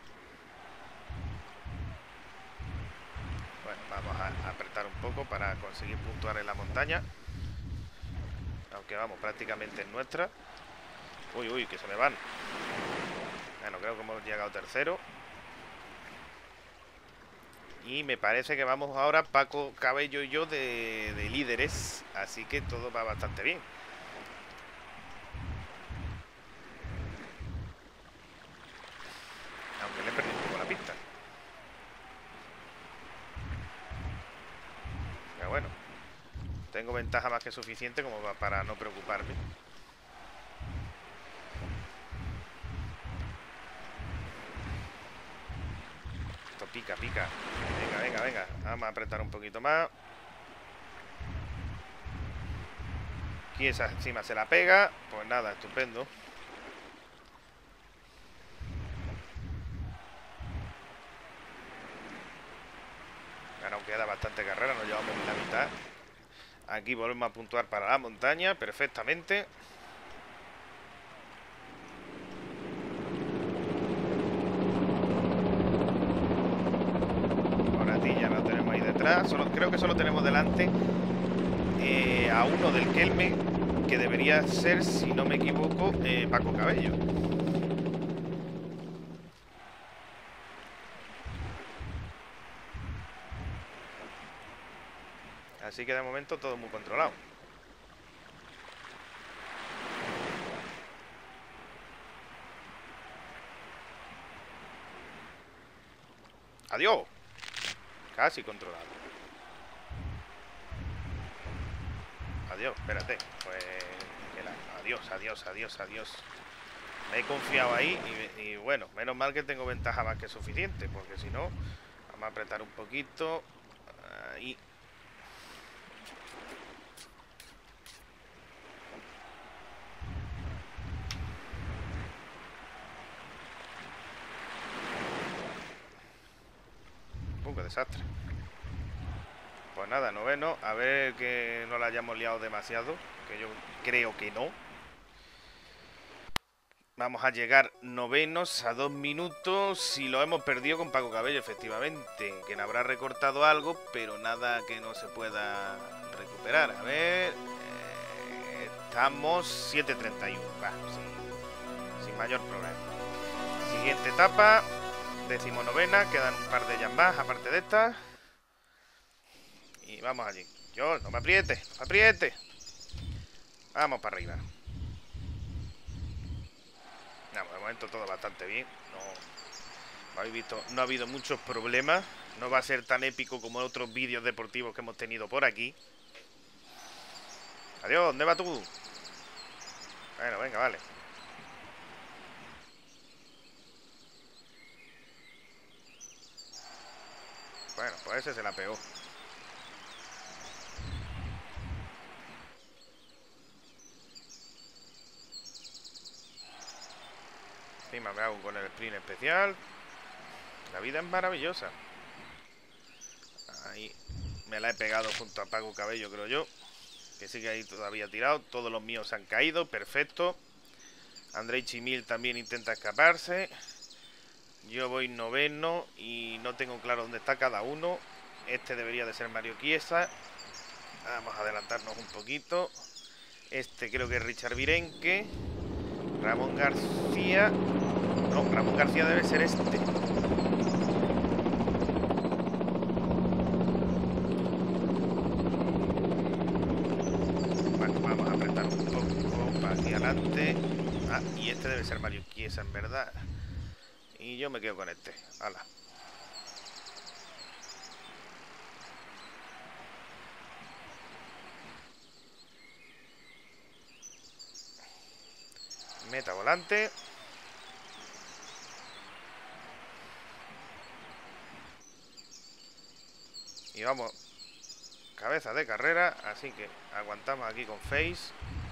Bueno, vamos a apretar un poco para conseguir puntuar en la montaña. Aunque vamos, prácticamente es nuestra. Uy, uy, que se me van. Bueno, creo que hemos llegado tercero. Y me parece que vamos ahora Paco Cabello y yo de, de líderes. Así que todo va bastante bien. Aunque le he perdido un poco la pista. Pero bueno, tengo ventaja más que suficiente como para no preocuparme. Esto pica, pica. Venga, venga, venga. Vamos a apretar un poquito más. Aquí esa encima se la pega. Pues nada, estupendo. Ahora aún queda bastante carrera, nos llevamos la mitad. Aquí volvemos a puntuar para la montaña perfectamente. Moratilla lo tenemos ahí detrás. Solo, creo que solo tenemos delante eh, a uno del Kelme, que debería ser, si no me equivoco, eh, Paco Cabello. Así que de momento todo muy controlado. Adiós. Casi controlado. Adiós, espérate. Pues... Adiós, adiós, adiós, adiós. Me he confiado ahí y, y bueno, menos mal que tengo ventaja más que suficiente, porque si no, vamos a apretar un poquito. Ahí. Uh, qué desastre. Pues nada, noveno. A ver que no la hayamos liado demasiado, que yo creo que no. Vamos a llegar novenos a dos minutos. Si lo hemos perdido con Paco Cabello, efectivamente. Que le habrá recortado algo, pero nada que no se pueda recuperar. A ver... Eh, estamos siete treinta y uno. Va, sin, sin mayor problema. Siguiente etapa. Decimonovena. Quedan un par de ellas más, aparte de estas. Y vamos allí. Yo, no me apriete, no me apriete. Vamos para arriba. No, de momento todo bastante bien. No, habéis visto, no ha habido muchos problemas. No va a ser tan épico como otros vídeos deportivos que hemos tenido por aquí. Adiós, ¿dónde vas tú? Bueno, venga, vale. Bueno, pues ese se la pegó. Encima me hago con el sprint especial. La vida es maravillosa. Ahí me la he pegado junto a Paco Cabello, creo yo. Que sigue ahí todavía tirado. Todos los míos han caído, perfecto. Andrei Chimil también intenta escaparse. Yo voy noveno y no tengo claro dónde está cada uno. Este debería de ser Mario Chiesa. Vamos a adelantarnos un poquito. Este creo que es Richard Virenque. Ramón García. No, Ramón García debe ser este. Bueno, vamos a apretar un poco para aquí adelante. Ah, y este debe ser Mario Chiesa, en verdad. Y yo me quedo con este. Hala. Meta volante. Y vamos. Cabeza de carrera. Así que aguantamos aquí con Face.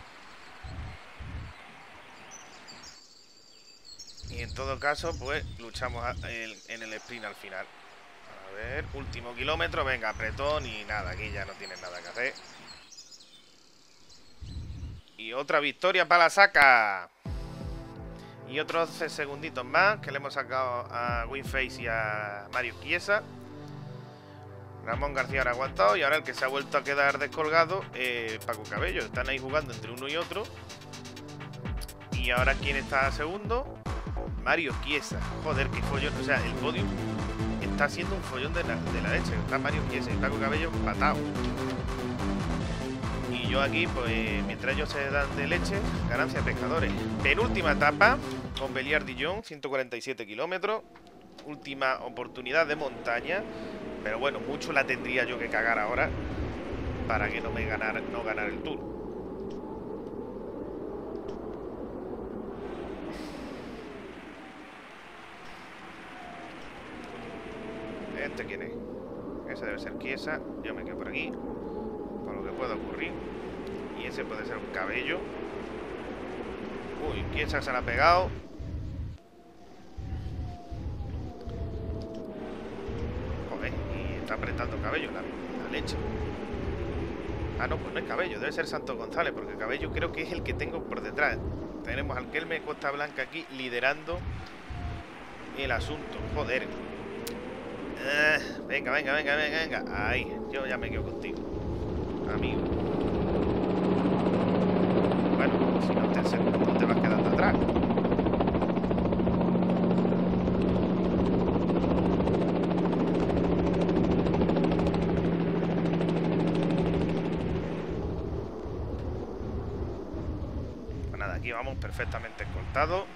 Y en todo caso, pues luchamos en el sprint al final. A ver, último kilómetro. Venga, apretón y nada. Aquí ya no tiene nada que hacer. Y otra victoria para la saca. Y otros segunditos más que le hemos sacado a Winface y a Mario Chiesa. Ramón García ahora ha aguantado. Y ahora el que se ha vuelto a quedar descolgado es Paco Cabello. Están ahí jugando entre uno y otro. Y ahora ¿quién está segundo? Mario Chiesa. Joder, qué follón. O sea, el podio está siendo un follón de la, de la leche. Está Mario Chiesa y Paco Cabello empatado. Y yo aquí, pues, mientras ellos se dan de leche, ganancia de pescadores. Penúltima etapa, con Beliar Dijon, ciento cuarenta y siete kilómetros. Última oportunidad de montaña. Pero bueno, mucho la tendría yo que cagar ahora para que no me ganara, no ganar el Tour. ¿Este quién es? Ese debe ser Chiesa. Yo me quedo por aquí, por lo que pueda ocurrir. Y ese puede ser un Cabello. Uy, Chiesa se la ha pegado. Joder, y está apretando Cabello la, la leche. Ah, no, pues no es Cabello, debe ser Santos González, porque Cabello creo que es el que tengo por detrás. Tenemos al Kelme Costa Blanca aquí liderando el asunto. Joder. Eh, venga, venga, venga, venga, venga. Ahí, yo ya me quedo contigo, amigo. Bueno, si no te, no te vas quedando atrás. Pues nada, aquí vamos perfectamente escoltados.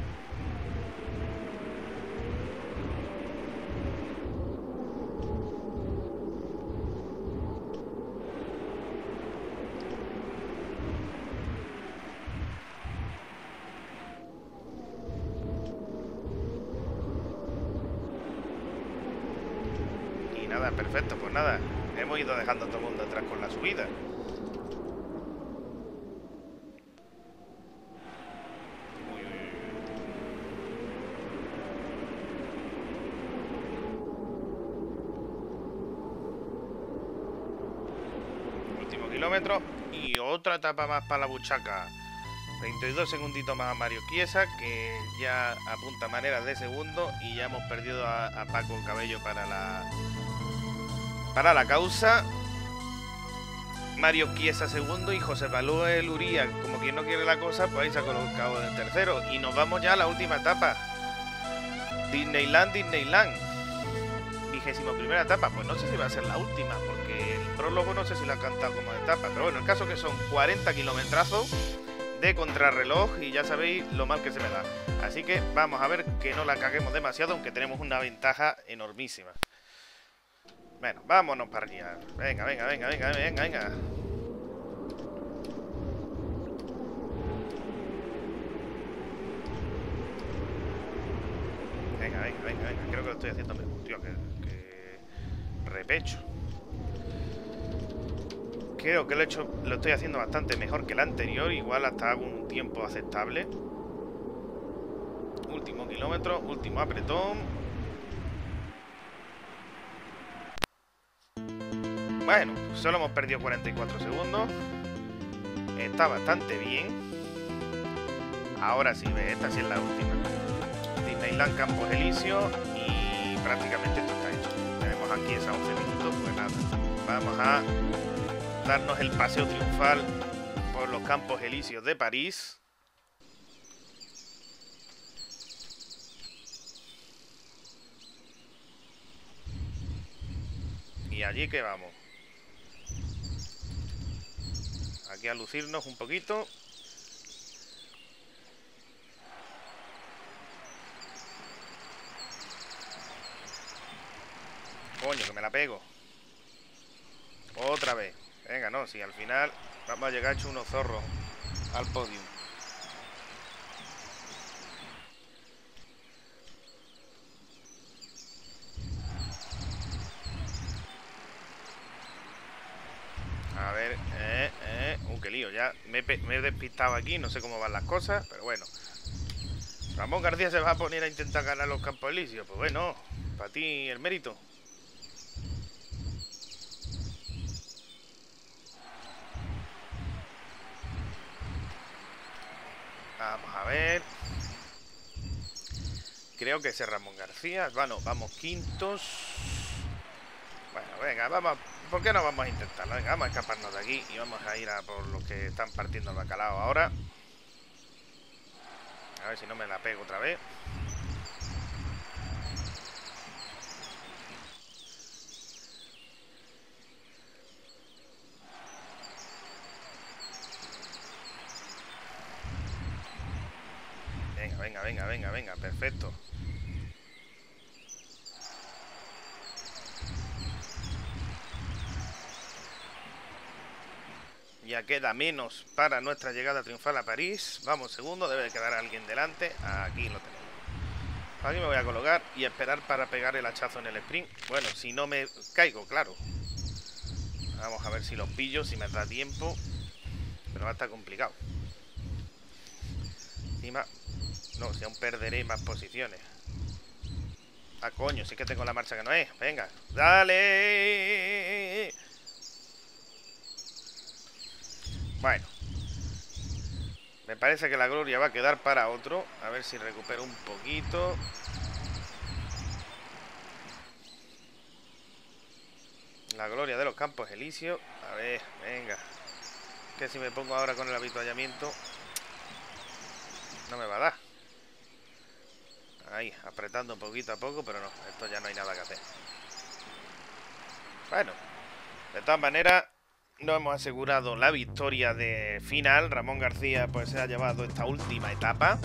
Nada, perfecto, pues nada, hemos ido dejando a todo el mundo atrás con la subida. Uy, uy, uy. Último kilómetro y otra etapa más para la buchaca. treinta y dos segunditos más a Mario Chiesa, que ya apunta maneras de segundo, y ya hemos perdido a, a Paco Cabello para la para la causa. Mario Chiesa segundo y José Manuel Uría, como quien no quiere la cosa, pues ahí se ha colocado en tercero. Y nos vamos ya a la última etapa. Disneyland, Disneyland. Vigésimo primera etapa. Pues no sé si va a ser la última, porque el prólogo no sé si la han cantado como etapa. Pero bueno, el caso que son cuarenta kilometrazos de contrarreloj y ya sabéis lo mal que se me da. Así que vamos a ver que no la caguemos demasiado, aunque tenemos una ventaja enormísima. Bueno, vámonos para allá. Venga, venga, venga, venga, venga, venga. Venga, venga, venga, venga. Creo que lo estoy haciendo mejor, tío, que, que repecho. Creo que lo, he hecho, lo estoy haciendo bastante mejor que el anterior. Igual hasta hago un tiempo aceptable. Último kilómetro, último apretón. Bueno, solo hemos perdido cuarenta y cuatro segundos. Está bastante bien. Ahora sí, esta sí es la última. Disneyland Campos Elíseos. Y prácticamente esto está hecho. Tenemos aquí esos once minutos. Pues nada, vamos a darnos el paseo triunfal por los Campos Elíseos de París. Y allí que vamos. Aquí a lucirnos un poquito. Coño, que me la pego. Otra vez. Venga, no, si al final vamos a llegar hecho unos zorros al podio. A ver, eh, eh, uh, qué lío, ya me, me he despistado aquí, no sé cómo van las cosas, pero bueno. Ramón García se va a poner a intentar ganar los Campos Elíseos, pues bueno, para ti el mérito. Vamos a ver. Creo que ese Ramón García, bueno, vamos quintos. Bueno, venga, vamos. ¿Por qué no vamos a intentarlo? Venga, vamos a escaparnos de aquí y vamos a ir a por los que están partiendo el bacalao ahora. A ver si no me la pego otra vez. Venga, venga, venga, venga, venga, perfecto. Ya queda menos para nuestra llegada triunfal a París. Vamos, segundo, debe de quedar alguien delante. Aquí lo tenemos. Aquí me voy a colocar y esperar para pegar el hachazo en el sprint. Bueno, si no me caigo, claro. Vamos a ver si los pillo, si me da tiempo. Pero va a estar complicado. Encima, no, si aún perderé más posiciones. Ah, coño, sí que tengo la marcha que no es. Venga, dale. Bueno. Me parece que la gloria va a quedar para otro. A ver si recupero un poquito. La gloria de los Campos Elíseos. A ver, venga. Que si me pongo ahora con el avituallamiento no me va a dar. Ahí, apretando poquito a poco, pero no, esto ya no hay nada que hacer. Bueno, de todas maneras, nos hemos asegurado la victoria de final. Ramón García pues se ha llevado esta última etapa.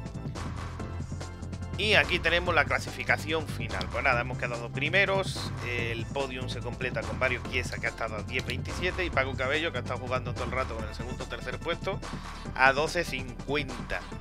Y aquí tenemos la clasificación final. Pues nada, hemos quedado primeros. El podium se completa con Mario Chiesa, que ha estado a diez veintisiete, y Paco Cabello, que ha estado jugando todo el rato con el segundo o tercer puesto, a doce cincuenta.